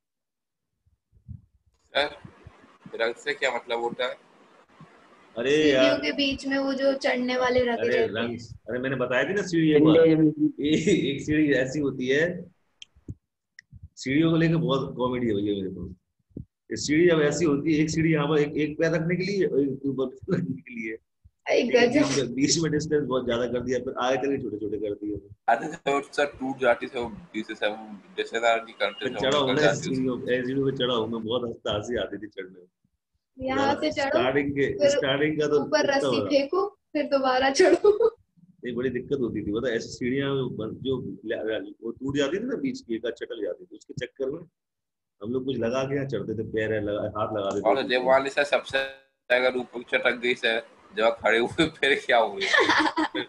सर रंग से क्या मतलब होता है? अरे सीढ़ियों यार, के बीच में वो जो चढ़ने वाले रखे अरे रहते हैं। रंग्स, अरे मैंने बताया थी ना सीढ़ी एक बार। एक सीढ़ी ऐसी होती है, सीढ़ियों को लेकर बहुत कॉमेडी है भैया मेरे पास। ये सीढ़ी जब ऐसी होती है, एक सीढ़ी यहाँ पर एक पैर रखने के लिए और एक ऊपर रखने के लिए। लेकिन गजब। बीच में डिस्टेंस बहुत ज्यादा कर दिया, फिर आगे करके छोटे छोटे कर दिए। आधे से सर टूट जाती से जैसे सर रिश्तेदार की करते मैं थे वो चढ़ा हूँ निकल ना ऐसी जाती सीढ़ियों पे चढ़ा हूँ मैं, बहुत हंसी आती थी चढ़ने में। यहाँ से चढ़ो, स्टार्टिंग का तो ऊपर कितना रस्सी बड़ा, फेंको, फिर दोबारा चढ़ो। एक बड़ी दिक्कत होती थी पता है, ऐसी सीढ़ियां जो वो टूट जाती थी ना बीच की, एक चटक जाती थी, उसके चक्कर में हम लोग कुछ लगा के यहाँ चढ़ते थे, पैर हाथ लगा देते और थे जब ऊपर। वाले सर सबसे अगर ऊपर चटक गई सर, जब खड़े हुए फिर क्या हुए?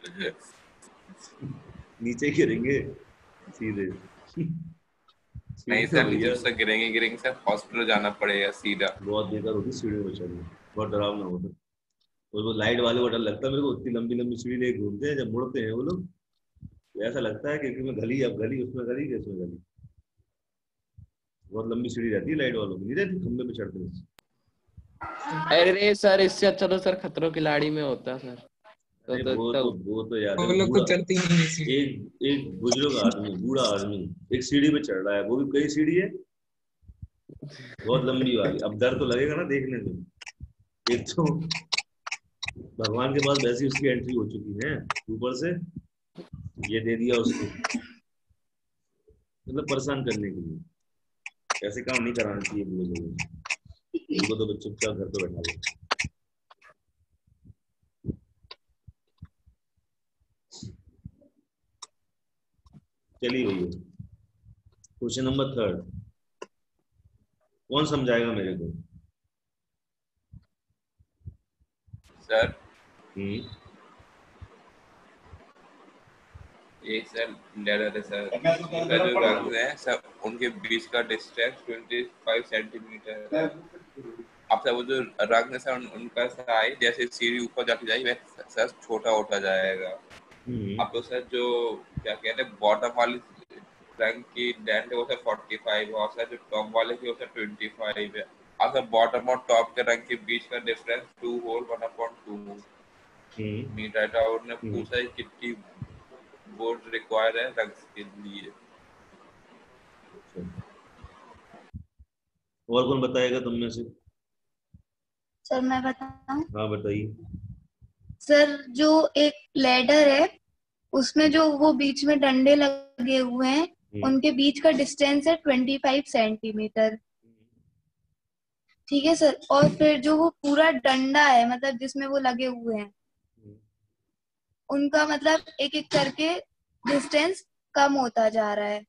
नीचे गिरेंगे सीधे। नहीं सीढ़ी तो सर नीचे भैया से गिरेंगे सर, हॉस्पिटल जाना पड़ेगा सीधा। बहुत बेकार होती सीढ़ी में चढ़ना, बहुत डरावना होता। और वो लाइट वाले को डर लगता है मेरे को, इतनी लंबी लंबी सीढ़ी लेके घूमते हैं, जब मुड़ते हैं वो लोग तो ऐसा लगता है कि मैं गली, अब गली उसमें गली कि इसमें गली। बहुत लंबी सीढ़ी रहती है लाइट वालों की, नहीं रहती खंबे पे चढ़ते हैं। अरे सर इससे अच्छा तो सर खतरों की लाड़ी में होता सर। अरे वो तो याद है। वो लोग बूढ़ा, तो चढ़ती नहीं है सीढ़ी। एक बुजुर्ग आदमी, बूढ़ा आदमी एक सीढ़ी पे चढ़ रहा है, वो भी कई सीढ़ी है बहुत लंबी वाली। अब डर तो लगेगा ना देखने में। एक तो भगवान के पास वैसी उसकी एंट्री हो चुकी है, ऊपर से ये दे दिया उसको, मतलब परेशान करने के लिए। ऐसे काम नहीं कराना चाहिए बूढ़े लोगों को, उनको तो चुपचाप घर पे बैठा लो। चलिए भैया, क्वेश्चन नंबर 3 कौन समझाएगा मेरे को? सर हम्म, ये सर लेडर है सर, इनका जो रंग है सर उनके बीच का डिस्टेंस 25 सेंटीमीटर है। अब सर वो जो रंग है सर उनका साइज जैसे सीढ़ी ऊपर जाती जाएगी वैसे सर छोटा होता जाएगा। अब तो सर जो क्या कहते हैं बॉटम वाली रंग की लेंथ है वो सर 45 और सर जो टॉप वाले की वो सर 25 है। अब सर बॉटम और टॉप के रंग के बीच का डिफरेंस 2 होल 1/2 मीटर है। और उन्होंने पूछा है कितनी बोर्ड रिक्वायर है रंग के लिए। और कौन बताएगा तुम में से? सर मैं बताऊं? हाँ बताइए। सर जो एक लैडर है उसमें जो वो बीच में डंडे लगे हुए हैं उनके बीच का डिस्टेंस है 25 सेंटीमीटर। ठीक है सर। और फिर जो वो पूरा डंडा है मतलब जिसमें वो लगे हुए हैं उनका मतलब एक एक करके डिस्टेंस कम होता जा रहा है।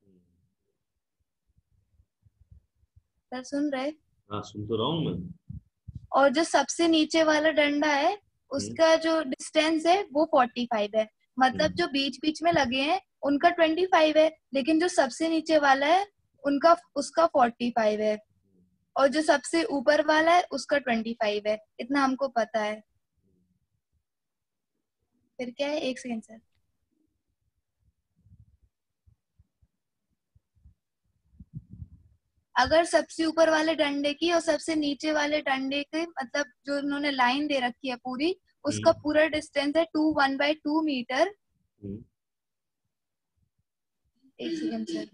सर सुन रहे? हाँ सुन तो रहा हूँ मैं। और जो सबसे नीचे वाला डंडा है उसका जो डिस्टेंस है वो 45 है। मतलब जो बीच बीच में लगे हैं उनका 25 है लेकिन जो सबसे नीचे वाला है उनका उसका 45 है और जो सबसे ऊपर वाला है उसका 25 है। इतना हमको पता है। फिर क्या है? एक सेकंड सर। अगर सबसे ऊपर वाले डंडे की और सबसे नीचे वाले डंडे के मतलब जो उन्होंने लाइन दे रखी है पूरी उसका पूरा डिस्टेंस है 1/2 मीटर। एक सेकंड सर।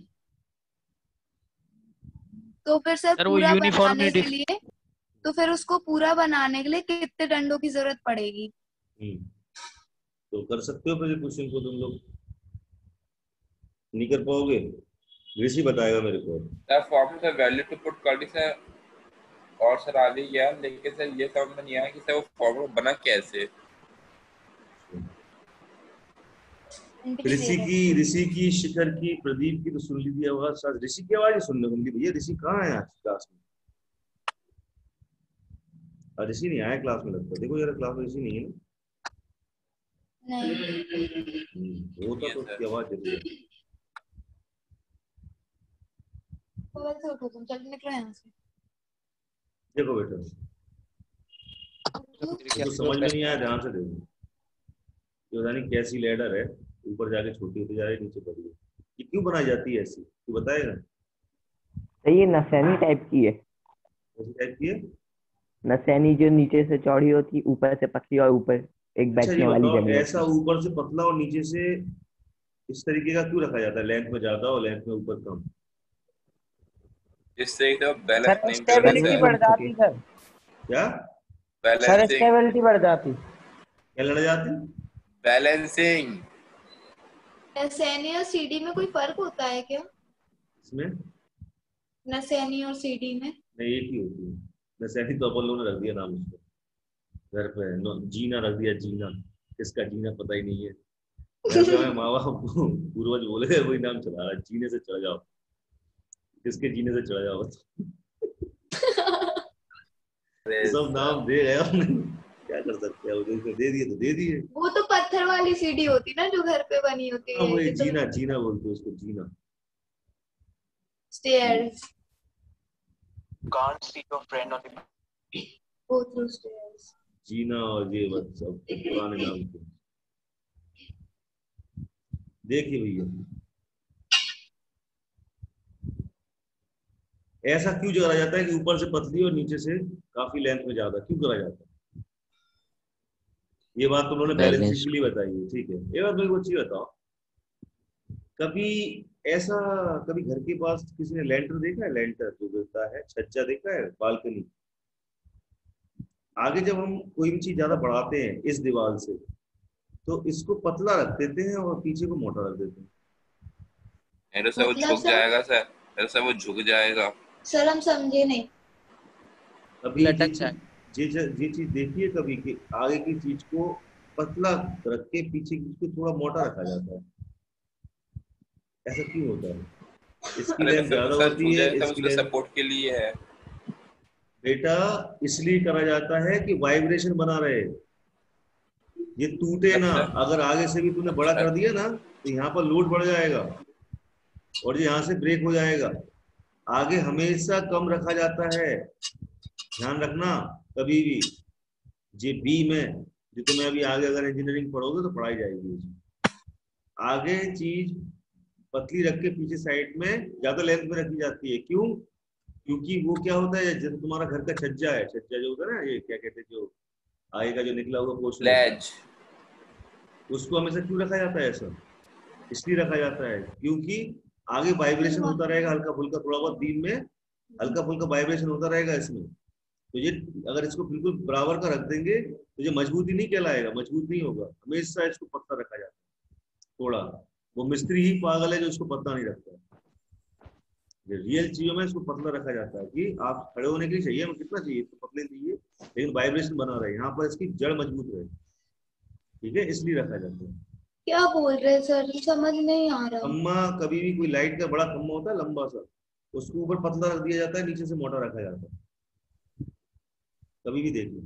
तो फिर सर वो पूरा यूनिफॉर्मली बनाने के लिए तो फिर उसको पूरा बनाने के लिए कितने डंडों की जरूरत पड़ेगी? तो कर सकते हो फिर क्वेश्चन को तुम लोग? नहीं कर पाओगे? ऋषि बताएगा मेरे को। सर फॉर्म से वैल्यू टू पुट कर दी सर और सर आ रही है लेकिन सर ये समझ में नहीं आया कि सर वो फॉर्मूला बना कैसे। ऋषि की, शिखर की, प्रदीप की तो सुन ली थी आवाज। शायद ऋषि की आवाज ही सुनने को मिली। भैया ऋषि कहाँ है आज क्लास में? ऋषि नहीं आया क्लास में लगता। देखो जरा क्लास में ऋषि नहीं है ना? नहीं। होता तो उसकी आवाज जरूर है। चल निकलो यहाँ से। देखो बेटा तो समझ में नहीं आया, ध्यान से देखो। पता नहीं कैसी लैडर है, ऊपर जाके छोटी होती जा रही है, नीचे बड़ी है। ये क्यों बनाई जाती है ऐसी? तू बताएगा? तो ये नसैनी टाइप की है। कैसी टाइप की है? नसैनी जो नीचे से चौड़ी होती ऊपर से पतली और ऊपर एक अच्छा ये बैठने वाली बताओ, जगह ऐसा ऊपर से पतला और नीचे से इस तरीके का क्यों रखा जाता है? लेंथ में ज्यादा और लेंथ में ऊपर कम। इससे तो बैलेंस नहीं स्टेबिलिटी बढ़ जाती सर। क्या सर स्टेबिलिटी बढ़ जाती। क्या लड़ जाती? बैलेंसिंग। नसैनी और सीडी में कोई फर्क होता है क्या? इसमें नसैनी और सीडी में? नहीं, एक ही होती है। नसैनी तो अपन लोगों ने रख दिया नाम उसको घर पे। जीना रख दिया। जीना किसका जीना पता ही नहीं है। माँ बाप पूर्वज बोले गए वही नाम चला रहा है। जीने से चढ़ जाओ, किसके जीने से चढ़ जाओ। सब नाम दे गए हमने, क्या कर सकते हैं? उधर दे दिए तो दे दिए। वो तो पत्थर वाली सीढ़ी होती ना जो घर पे बनी होती है। वही जीना, जीना बोलते हैं उसको, जीना। Stairs. Can't see your friend on the Go through stairs. जीना और ये बस सब पुराने नाम थे। देखिए भैया ऐसा क्यों करा जाता है कि ऊपर से पतली और नीचे से काफी लेंथ में ज्यादा? क्यों करा जाता है? ये बात तो उन्होंने बैलेंसिंग के लिए बताई है। ठीक है, ये बात मेरे को अच्छी बताओ। कभी ऐसा कभी घर के पास किसी ने लेंटर देखा है? लेंटर जो गिरता है, छज्जा देखा है, बालकनी। आगे जब हम कोई भी चीज ज्यादा बढ़ाते हैं इस दीवार से तो इसको पतला रख देते हैं और पीछे को मोटा रख देते हैं। सर वो झुक जाएगा सर वो झुक जाएगा। सर हम समझे नहीं। कभी ये चीज देखिए कभी कि आगे की चीज को पतला रख के पीछे की चीज को थोड़ा मोटा रखा जाता है। ऐसा क्यों होता है? इसकी लेंथ ज्यादा होती है, इसकी लेंथ सपोर्ट के लिए है बेटा। इसलिए करा जाता है कि वाइब्रेशन बना रहे, ये टूटे ना। अगर आगे से भी तूने बड़ा कर दिया ना तो यहाँ पर लोड बढ़ जाएगा और यहाँ से ब्रेक हो जाएगा। आगे हमेशा कम रखा जाता है, ध्यान रखना। कभी भी जे बी में जो तुम्हें अभी आगे अगर इंजीनियरिंग पढ़ोगे तो पढ़ाई जाएगी उसमें। आगे चीज पतली रख के पीछे साइड में ज्यादा लेंथ में रखी जाती है। क्यों? क्योंकि वो क्या होता है, जैसे तुम्हारा घर का छज्जा है, छज्जा जो होता है ना, ये क्या कहते हैं, जो आगे का जो निकला हुआ पोर्शन, उसको हमेशा क्यों रखा जाता है ऐसा? इसलिए रखा जाता है क्योंकि आगे वाइब्रेशन होता रहेगा हल्का फुल्का थोड़ा बहुत बीम में, हल्का फुल्का वाइब्रेशन होता रहेगा इसमें। तो ये अगर इसको बिल्कुल बराबर का रख देंगे तो ये मजबूती नहीं कहलाएगा, मजबूत नहीं होगा। हमेशा इसको पतला रखा जाता है थोड़ा। वो मिस्त्री ही पागल है जो इसको पतला नहीं रखता। रियल चीजों में इसको पतला रखा जाता है कि आप खड़े होने के लिए चाहिए, हमें कितना चाहिए तो पतले चाहिए, लेकिन वाइब्रेशन बना रहे, यहाँ पर इसकी जड़ मजबूत रहे, ठीक है, इसलिए रखा जाता है। क्या बोल रहे हैं सर, समझ नहीं आ रहा। खम्मा कभी भी, कोई लाइट का बड़ा खम्मा होता है लंबा सा, उसको ऊपर पतला रख दिया जाता है, नीचे से मोटा रखा जाता है। कभी भी देख लो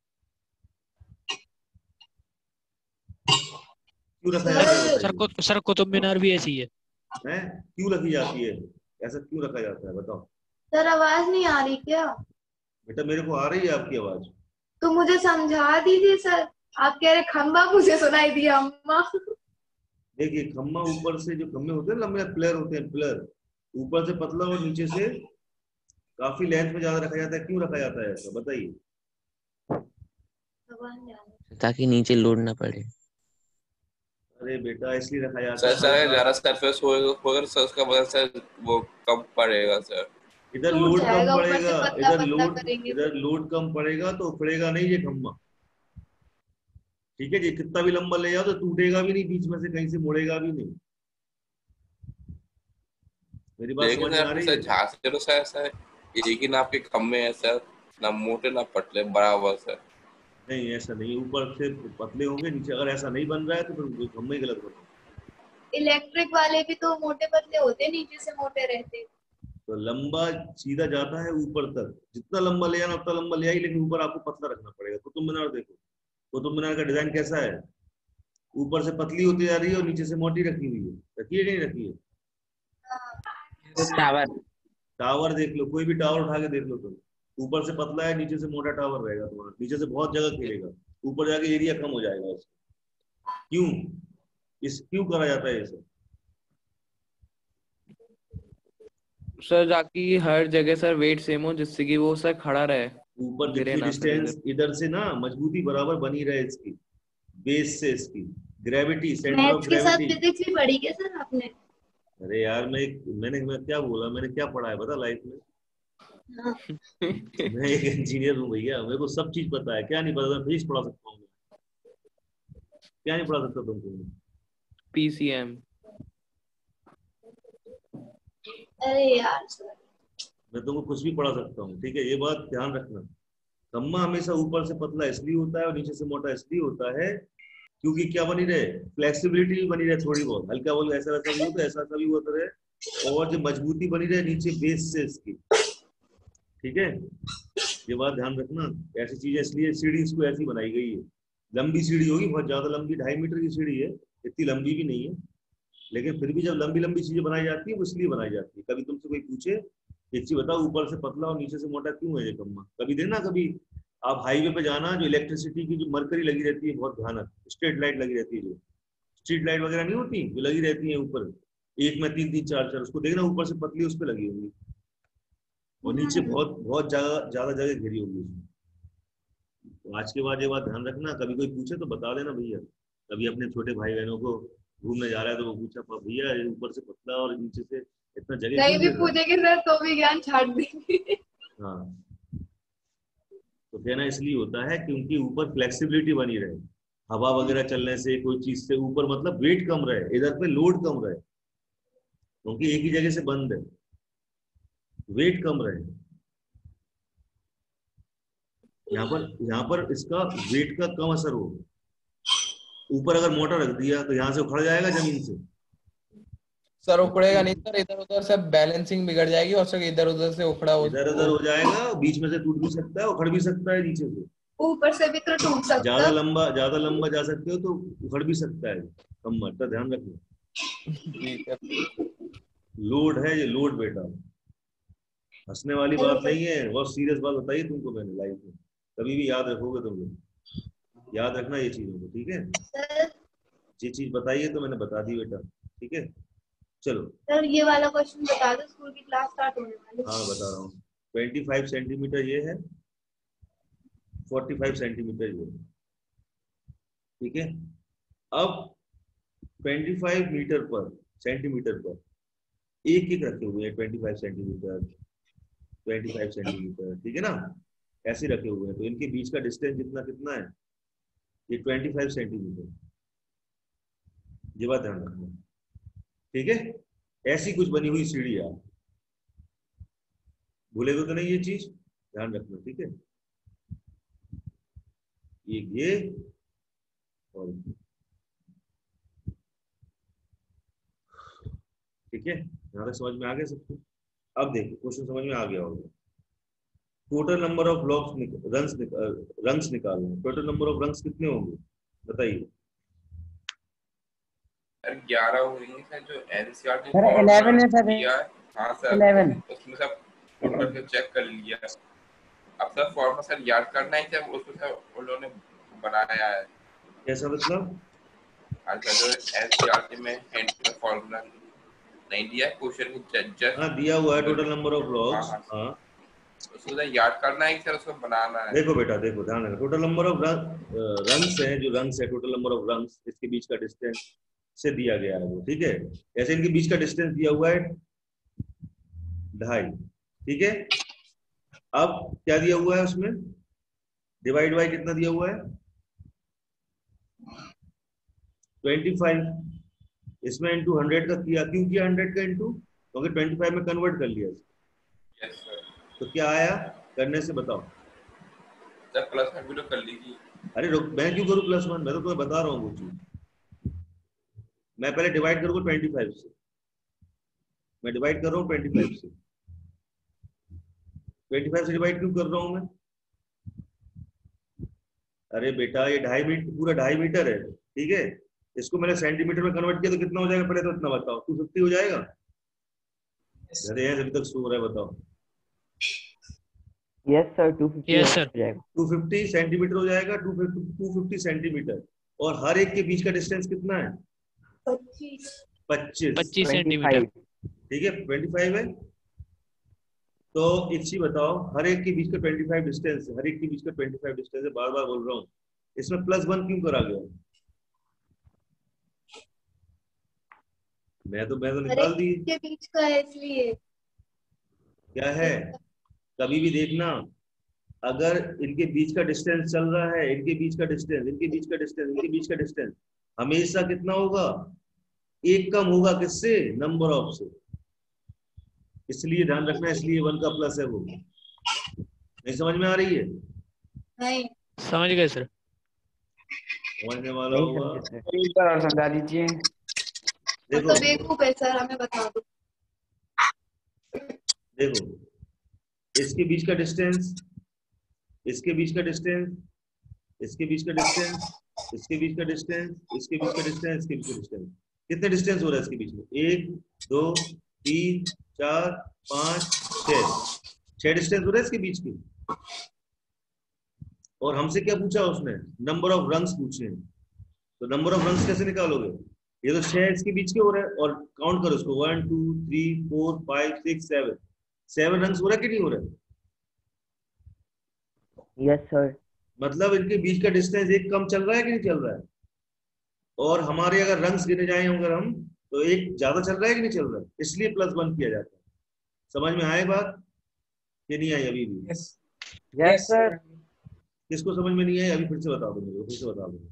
क्यों रखा जाता है। सर कुतुब मीनार भी ऐसी है, क्यों रखी जाती है, ऐसा क्यों रखा जाता है बताओ। सर आवाज नहीं आ रही क्या? बेटा मेरे को आ रही है आपकी आवाज। तो मुझे समझा दीजिए सर। आप कह रहे खम्बा, मुझे सुनाई दिया अम्मा। देखिए खम्मा ऊपर से, जो खम्मे होते हैं लंबे प्लेयर होते हैं, प्लेयर ऊपर से पतला और नीचे से काफी लेंथ में ज्यादा रखा जाता है। क्यों रखा जाता है ऐसा बताइए। ताकि नीचे लोड ना पड़े। अरे बेटा इसलिए रखा जाता है सर ज्यादा सरफेस होगा सर, उसका वजह से वो कम पड़ेगा सर। इधर लोड कम पड़ेगा, इधर लोड कम पड़ेगा तो उखड़ेगा नहीं ये खम्मा, ठीक है जी। कितना भी लंबा ले जाओ तो टूटेगा भी नहीं, बीच में से कहीं से मुड़ेगा भी नहीं। मेरी बात समझ में आ रही है। झांसे तो सर ऐसा है, लेकिन आपके खम्मे है सर, ना मोटे ना पतले, बराबर सर। नहीं ऐसा नहीं, ऊपर से पतले होंगे, नीचे अगर ऐसा नहीं बन रहा है तो फिर खम्मे ही गलत बना। इलेक्ट्रिक वाले भी तो मोटे पतले होते, नीचे से मोटे रहते। तो लंबा सीधा जाता है ऊपर तक, जितना लंबा ले जाना उतना लंबा ले आई, लेकिन ऊपर आपको पतला रखना पड़ेगा। कुतुब मीनार देखो, कुतुब मीनार का डिजाइन कैसा है, ऊपर से पतली होती जा रही है और नीचे से मोटी रखी हुई है। रखी है कि नहीं रखी है? टावर, टावर देख लो, कोई भी टावर उठा के देख लो तुम, ऊपर से पतला है, नीचे से मोटा टावर रहेगा तुम्हारा, नीचे से बहुत जगह घेरेगा, ऊपर जाके एरिया कम हो जाएगा उसका। क्यों, इस क्यों करा जाता है ये सब? सर जाकि हर जगह सर वेट सेम हो, जिससे कि वो सर खड़ा रहे, ऊपर गिरे जितनी ना सर डिस्टेंस इधर से ना मजबूती बराबर बनी रहे इसकी, बेस से इसकी ग्रेविटी, सेंटर ऑफ मैथ्स के साथ ग्रेविटी। फिजिक्स भी पढ़ी क्या सर आपने? अरे यार मैं क्या बोला, मैंने क्या पढ़ा है पता लाइफ में? मैं एक इंजीनियर हूँ भैया, मेरे को सब चीज पता है। क्या नहीं पता? फिजिक्स पढ़ा सकता हूँ, क्या नहीं पढ़ा सकता तुमको? PCM। अरे यार मैं तुमको कुछ भी पढ़ा सकता हूँ, ठीक है, ये बात ध्यान रखना। खम्मा हमेशा ऊपर से पतला इसलिए होता है और नीचे से मोटा इसलिए होता है क्योंकि क्या बनी रहे, फ्लेक्सिबिलिटी भी बनी रहे थोड़ी बहुत, हल्का बोल ऐसा वैसा भी होता है, ऐसा भी होता रहे, और जो मजबूती बनी रहे नीचे बेस से इसकी, ठीक है, ये बात ध्यान रखना। ऐसी चीज इसलिए सीढ़ी इसको ऐसी बनाई गई है। लंबी सीढ़ी होगी, बहुत ज्यादा लंबी, 2.5 मीटर की सीढ़ी है, इतनी लंबी भी नहीं है, लेकिन फिर भी जब लंबी लंबी चीजें बनाई जाती है वो इसलिए बनाई जाती है। कभी तुमसे कोई पूछे एक चीज बताओ, ऊपर से पतला और नीचे से मोटा क्यों है ये खम्मा? कभी देखना, कभी आप हाईवे पे जाना, जो इलेक्ट्रिसिटी की जो मरकरी लगी रहती है बहुत भयानक, स्ट्रीट लाइट लगी रहती है, जो स्ट्रीट लाइट वगैरह नहीं होती जो लगी रहती है ऊपर, एक में 3-3 4-4, उसको देखना ऊपर से पतली उस पर लगी होंगी और नीचे बहुत बहुत ज्यादा जगह घेरी होगी उसमें। तो आज के बाद ये बात ध्यान रखना, कभी कोई पूछे तो बता देना भैया। कभी अपने छोटे भाई बहनों को घूमने जा रहा है तो वो पूछा भैया ऊपर से पतला और नीचे से इतना जगह नहीं भी पूछेंगे सर तो भी ज्ञान छाट देंगे। हाँ, तो कहना इसलिए होता है क्योंकि ऊपर फ्लेक्सिबिलिटी बनी रहे, हवा वगैरह चलने से, कोई चीज से ऊपर मतलब वेट कम रहे, इधर पे लोड कम रहे, क्योंकि एक ही जगह से बंद है, वेट कम रहे। यहाँ पर इसका वेट का कम असर हो। ऊपर अगर मोटर रख दिया तो यहाँ से उखड़ जाएगा जमीन से, सर उखड़ेगा नहीं सर, इधर उधर से बैलेंसिंग बिगड़ जाएगी और सर इधर उधर से उखड़ा इधर उधर हो जाएगा, बीच में से टूट भी सकता है, उखड़ भी सकता है, नीचे से ऊपर से भी तो टूट सकता है। ज्यादा लंबा जा सकते हो तो उखड़ भी सकता है खम्मा, तो ध्यान रखना। लोड है ये, लोड बेटा, हंसने वाली बात नहीं है, बहुत सीरियस बात बताई तुमको मैंने लाइफ में, कभी भी याद रखोगे तुम लोग, याद रखना ये चीजों को, ठीक है। ये चीज बताइए तो मैंने बता दी बेटा, ठीक है। चलो सर ये वाला क्वेश्चन बता दो, स्कूल की क्लास स्टार्ट होने वाली है। हाँ बता रहा हूँ। 25 सेंटीमीटर ये है, 45 सेंटीमीटर ये, ठीक है। अब 25 मीटर पर सेंटीमीटर पर एक एक रखे हुए हैं, 25 सेंटीमीटर, 25 सेंटीमीटर, ठीक है ना, ऐसे रखे हुए हैं। तो इनके बीच का डिस्टेंस जितना कितना है, ये 25 सेंटीमीटर, ये बात ध्यान रखना, ठीक है। ऐसी कुछ बनी हुई सीढ़ी है, भूलेगा तो नहीं ये चीज, ध्यान रखना, ठीक है। ये और ठीक है, यहाँ तक समझ में आ गया सबको। अब देखो क्वेश्चन समझ में आ गया होगा। टोटल नंबर ऑफ रंग्स निकालना। टोटल नंबर ऑफ रंग्स कितने होंगे बताइए। 11 होंगे सर, जो एनसीईआर ने सर 11 है सर, दिया है। हाँ सर, 11 उसमें सब नोट करके चेक कर लिया। अब सर फॉर्मूला सर याद करना है, जब उसमें सर उन्होंने बनाया है। कैसा मतलब? अच्छा, जो एनसीईआर में हैंड का फॉर्मूला नहीं दिया है, क्वेश्चन की जस्ट हाँ दिया हुआ है टोटल नंबर ऑफ लॉग्स। हाँ उसको सर याद करना है सर, उसको बनाना है। देखो बेटा, देखो ध्यान रखना, टोटल नंबर ऑफ रंग्स है, जो रंग्स है, टोटल नंबर ऑफ रंग्स, इसके बीच का डिस्टेंस से दिया गया है वो, ठीक है। ऐसे इनके बीच का डिस्टेंस दिया हुआ है 2.5, ठीक है। अब क्या दिया हुआ है उसमें, डिवाइड बाय कितना दिया हुआ है 25, इसमें इंटू 100 का किया। क्यों किया 100 का इंटू? क्योंकि 25 में कन्वर्ट कर लिया। Yes sir. तो क्या आया करने से, बताओ। सर प्लस में भी तो कर लीजिए। अरे रुक, मैं क्यों करूँ +1, मैं तो तुम्हें बता रहा हूँ वो चीज। मैं पहले डिवाइड करूँगा 25 से, मैं डिवाइड कर रहा हूँ 25 से। 25 से डिवाइड क्यों कर रहा हूँ मैं? अरे बेटा ये 2.5 मीटर, पूरा 2.5 मीटर है, ठीक है। इसको मैंने सेंटीमीटर में कन्वर्ट किया तो कितना हो जाएगा, पहले तो इतना बताओ। 250 हो जाएगा? अरे यार अभी तक सो रहा है, बताओ। Yes sir 250 yes sir. हो जाएगा। 250 सेंटीमीटर हो जाएगा, 250 सेंटीमीटर। और हर एक के बीच का डिस्टेंस कितना है? 25 सेंटीमीटर। ठीक है, 25 है। तो एक चीज बताओ, हर एक के बीच का 25 डिस्टेंस, हर एक के बीच का 25 डिस्टेंस है, बार बार बोल रहा हूँ। इसमें +1 क्यों करा गया? मैं तो निकाल दी। के बीच का है इसलिए। क्या है, कभी भी देखना, अगर इनके बीच का डिस्टेंस चल रहा है, इनके बीच का डिस्टेंस, इनके बीच का डिस्टेंस, इनके बीच का डिस्टेंस हमेशा कितना होगा? एक कम होगा, किससे? नंबर ऑफ से। इसलिए ध्यान रखना, इसलिए 1 का प्लस है वो। नहीं समझ में आ रही है? नहीं समझ गए सर। समझने वाला नहीं होगा। समझे सर। एक बार और समझा दीजिए। देखो तो बेवकूफ है सर, हमें बता दो। देखो, इसके बीच का डिस्टेंस, इसके बीच का डिस्टेंस, इसके बीच का डिस्टेंस, इसके बीच का डिस्टेंस, इसके बीच का डिस्टेंस, इसके बीच का डिस्टेंस, कितने डिस्टेंस हो रहा है इसके बीच में? 1 2 3 4 5 6 डिस्टेंस हो रहा है इसके बीच के। और हमसे क्या पूछा उसने? नंबर ऑफ रंग्स पूछे हैं। तो नंबर ऑफ रंग्स कैसे निकालोगे? ये तो 6 इसके बीच के हो रहा है, और काउंट करो इसको, 1 2 3 4 5 6 7 रंग्स हो रहा है कि नहीं हो रहा है? Yes sir. मतलब इनके बीच का डिस्टेंस एक कम चल रहा है कि नहीं चल रहा है? और हमारे अगर रंग्स गिने जाए अगर हम, तो एक ज्यादा चल रहा है कि नहीं चल रहा है? इसलिए +1 किया जाता है। समझ में आए बात कि नहीं आई अभी भी? Yes sir. किसको समझ में नहीं आई अभी फिर से बता दो मुझे, फिर से बता दो।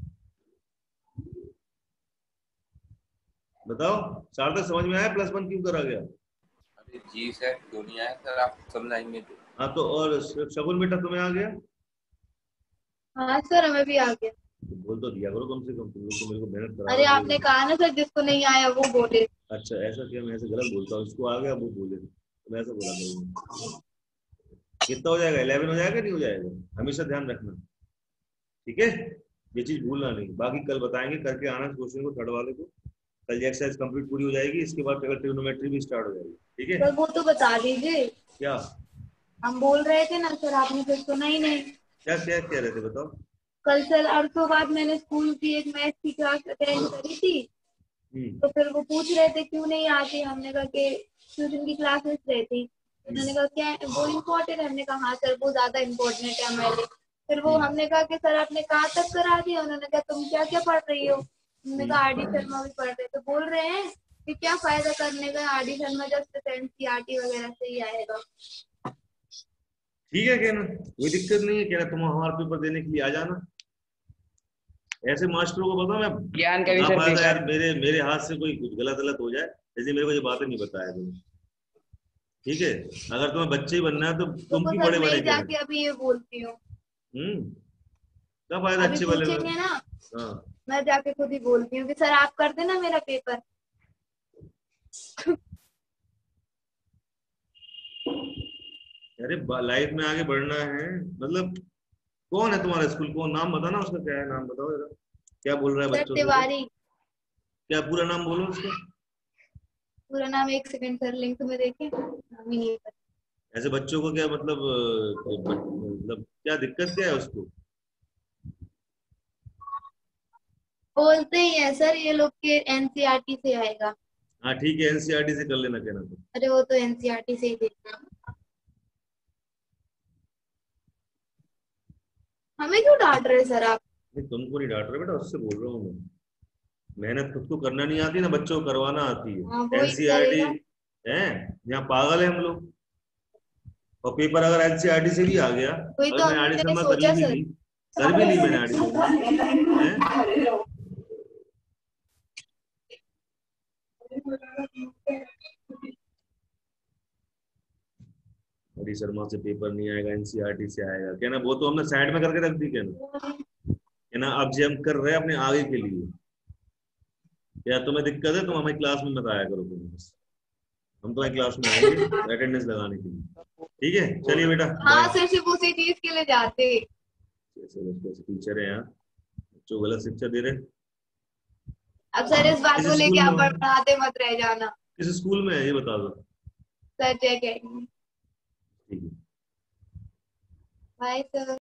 बताओ, सार्थक समझ में आया +1 क्यों करा गया? अरे जी सर, क्यों नहीं आया सर, आप समझाएंगे तो। हाँ तो और शगुन बेटा तुम्हें आ गया? हाँ सर हमें भी आ गया। तो बोल तो दिया करो कम से कम, तुम लोग तो मेरे को मेहनत करा अरे रहे हो। आपने कहा ना सर, जिसको नहीं आया वो बोले। अच्छा ऐसा क्या, मैं ऐसे गलत बोलता हूँ, इसको आ गया वो बोले, तो मैं ऐसा बोला करूँगा। कितना हो जाएगा? 11 हो जाएगा नहीं हो जाएगा? हमेशा ध्यान रखना, ठीक है, ये चीज भूलना नहीं। बाकी कल बताएंगे, करके आना क्वेश्चन को, थर्ड वाले को। कल ये एक्सरसाइज कंप्लीट पूरी हो जाएगी, इसके बाद ट्रिग्नोमेट्री भी स्टार्ट हो जाएगी, ठीक है। सर वो तो बता दीजिए। क्या हम बोल रहे थे ना सर, आपने फिर सुना ही नहीं। क्या क्या कह रहे थे बताओ। कल सर अरसों बाद मैंने स्कूल की एक मैथ की क्लास अटेंड करी थी, तो फिर वो पूछ रहे थे क्यों नहीं आती। हमने कहा कि ट्यूशन की क्लासेस रहती। उन्होंने कहा क्या वो इम्पोर्टेंट है? हमने कहा हाँ सर वो ज्यादा इम्पोर्टेंट है हमारे लिए। फिर वो हमने कहा कि सर आपने कहाँ तक करा दिया? उन्होंने कहा तुम क्या क्या पढ़ रही हो? हमने कहा आर डी शर्मा भी पढ़ रहे। तो बोल रहे हैं कि क्या फायदा करने का, R D Sharma just NCERT वगैरह से ही आएगा। ठीक है कहना, कोई दिक्कत नहीं है कहना, तुम हमारा पेपर देने के लिए आ जाना। ऐसे मास्टरों को बताओ, मैं ज्ञान का भी ना सर फायदा पेपर यार, मेरे हाथ से कोई कुछ गलत गलत हो जाए, जैसे मेरे को ये बातें नहीं बताया तुमने। ठीक है, अगर तुम्हें बच्चे ही बनना है तो तुम तो क्यों सर बड़े मैं बने ही जाके अभी ये बोलती हूँ, क्या फायदा अभी अच्छे वाले में। पूछेंगे ना, हाँ मैं जाके खुद ही बोलती हूँ कि सर आप कर देना मेरा पेपर। अरे लाइफ में आगे बढ़ना है, मतलब कौन है तुम्हारा स्कूल, कौन नाम बताना उसका, क्या है नाम बताओ जरा, क्या बोल रहा है सर बच्चों से? तिवारी। क्या पूरा नाम बोलो उसका? पूरा नाम एक सेकंड सर, लिंक में देखें, नाम ही नहीं पता। ऐसे बच्चों को क्या मतलब मतलब क्या दिक्कत क्या है उसको? बोलते ही है सर ये लोग के एनसीईआरटी से आएगा। हाँ ठीक है, एनसीईआरटी से कर लेना कहना तो। अरे वो तो एनसीईआरटी से ही देना। हमें क्यों डांट रहे सर आप? नहीं तुमको नहीं डांट रहा बेटा, उससे बोल रहा हूँ मैं, मेहनत खुद को करना नहीं आती ना, बच्चों को करवाना आती हाँ, है। वो ही एनसीईआरटी करेगा। है, यहाँ पागल है हम लोग। और पेपर अगर एनसीईआरटी से भी आ गया, वही तो अगर मैंने हमने एडिशनल कर सोचा भी सर। ली, कर भी ली मैंने एडिशनल, हरी शर्मा से पेपर नहीं आएगा, एनसीईआरटी से आएगा कहना, वो तो हमने साइड में करके रख दी कहना, अब जो हम कर रहे हैं अपने आगे के लिए। या तुम्हें दिक्कत है, तुम हमें क्लास में मत आया करो तुम, बस हम तुम्हारी क्लास में आएंगे अटेंडेंस लगाने के लिए। ठीक है चलिए बेटा, हाँ बाय। सर, सिर्फ उसी चीज के लिए जाते। टीचर है यहाँ, बच्चों को गलत शिक्षा दे रहे। अब सर इस बात किस को लेके स्कूल आप में, बड़बड़ाते मत रह जाना। किस स्कूल में है ये बता दो। सर जय कहेंगे। ठीक है। Bye sir.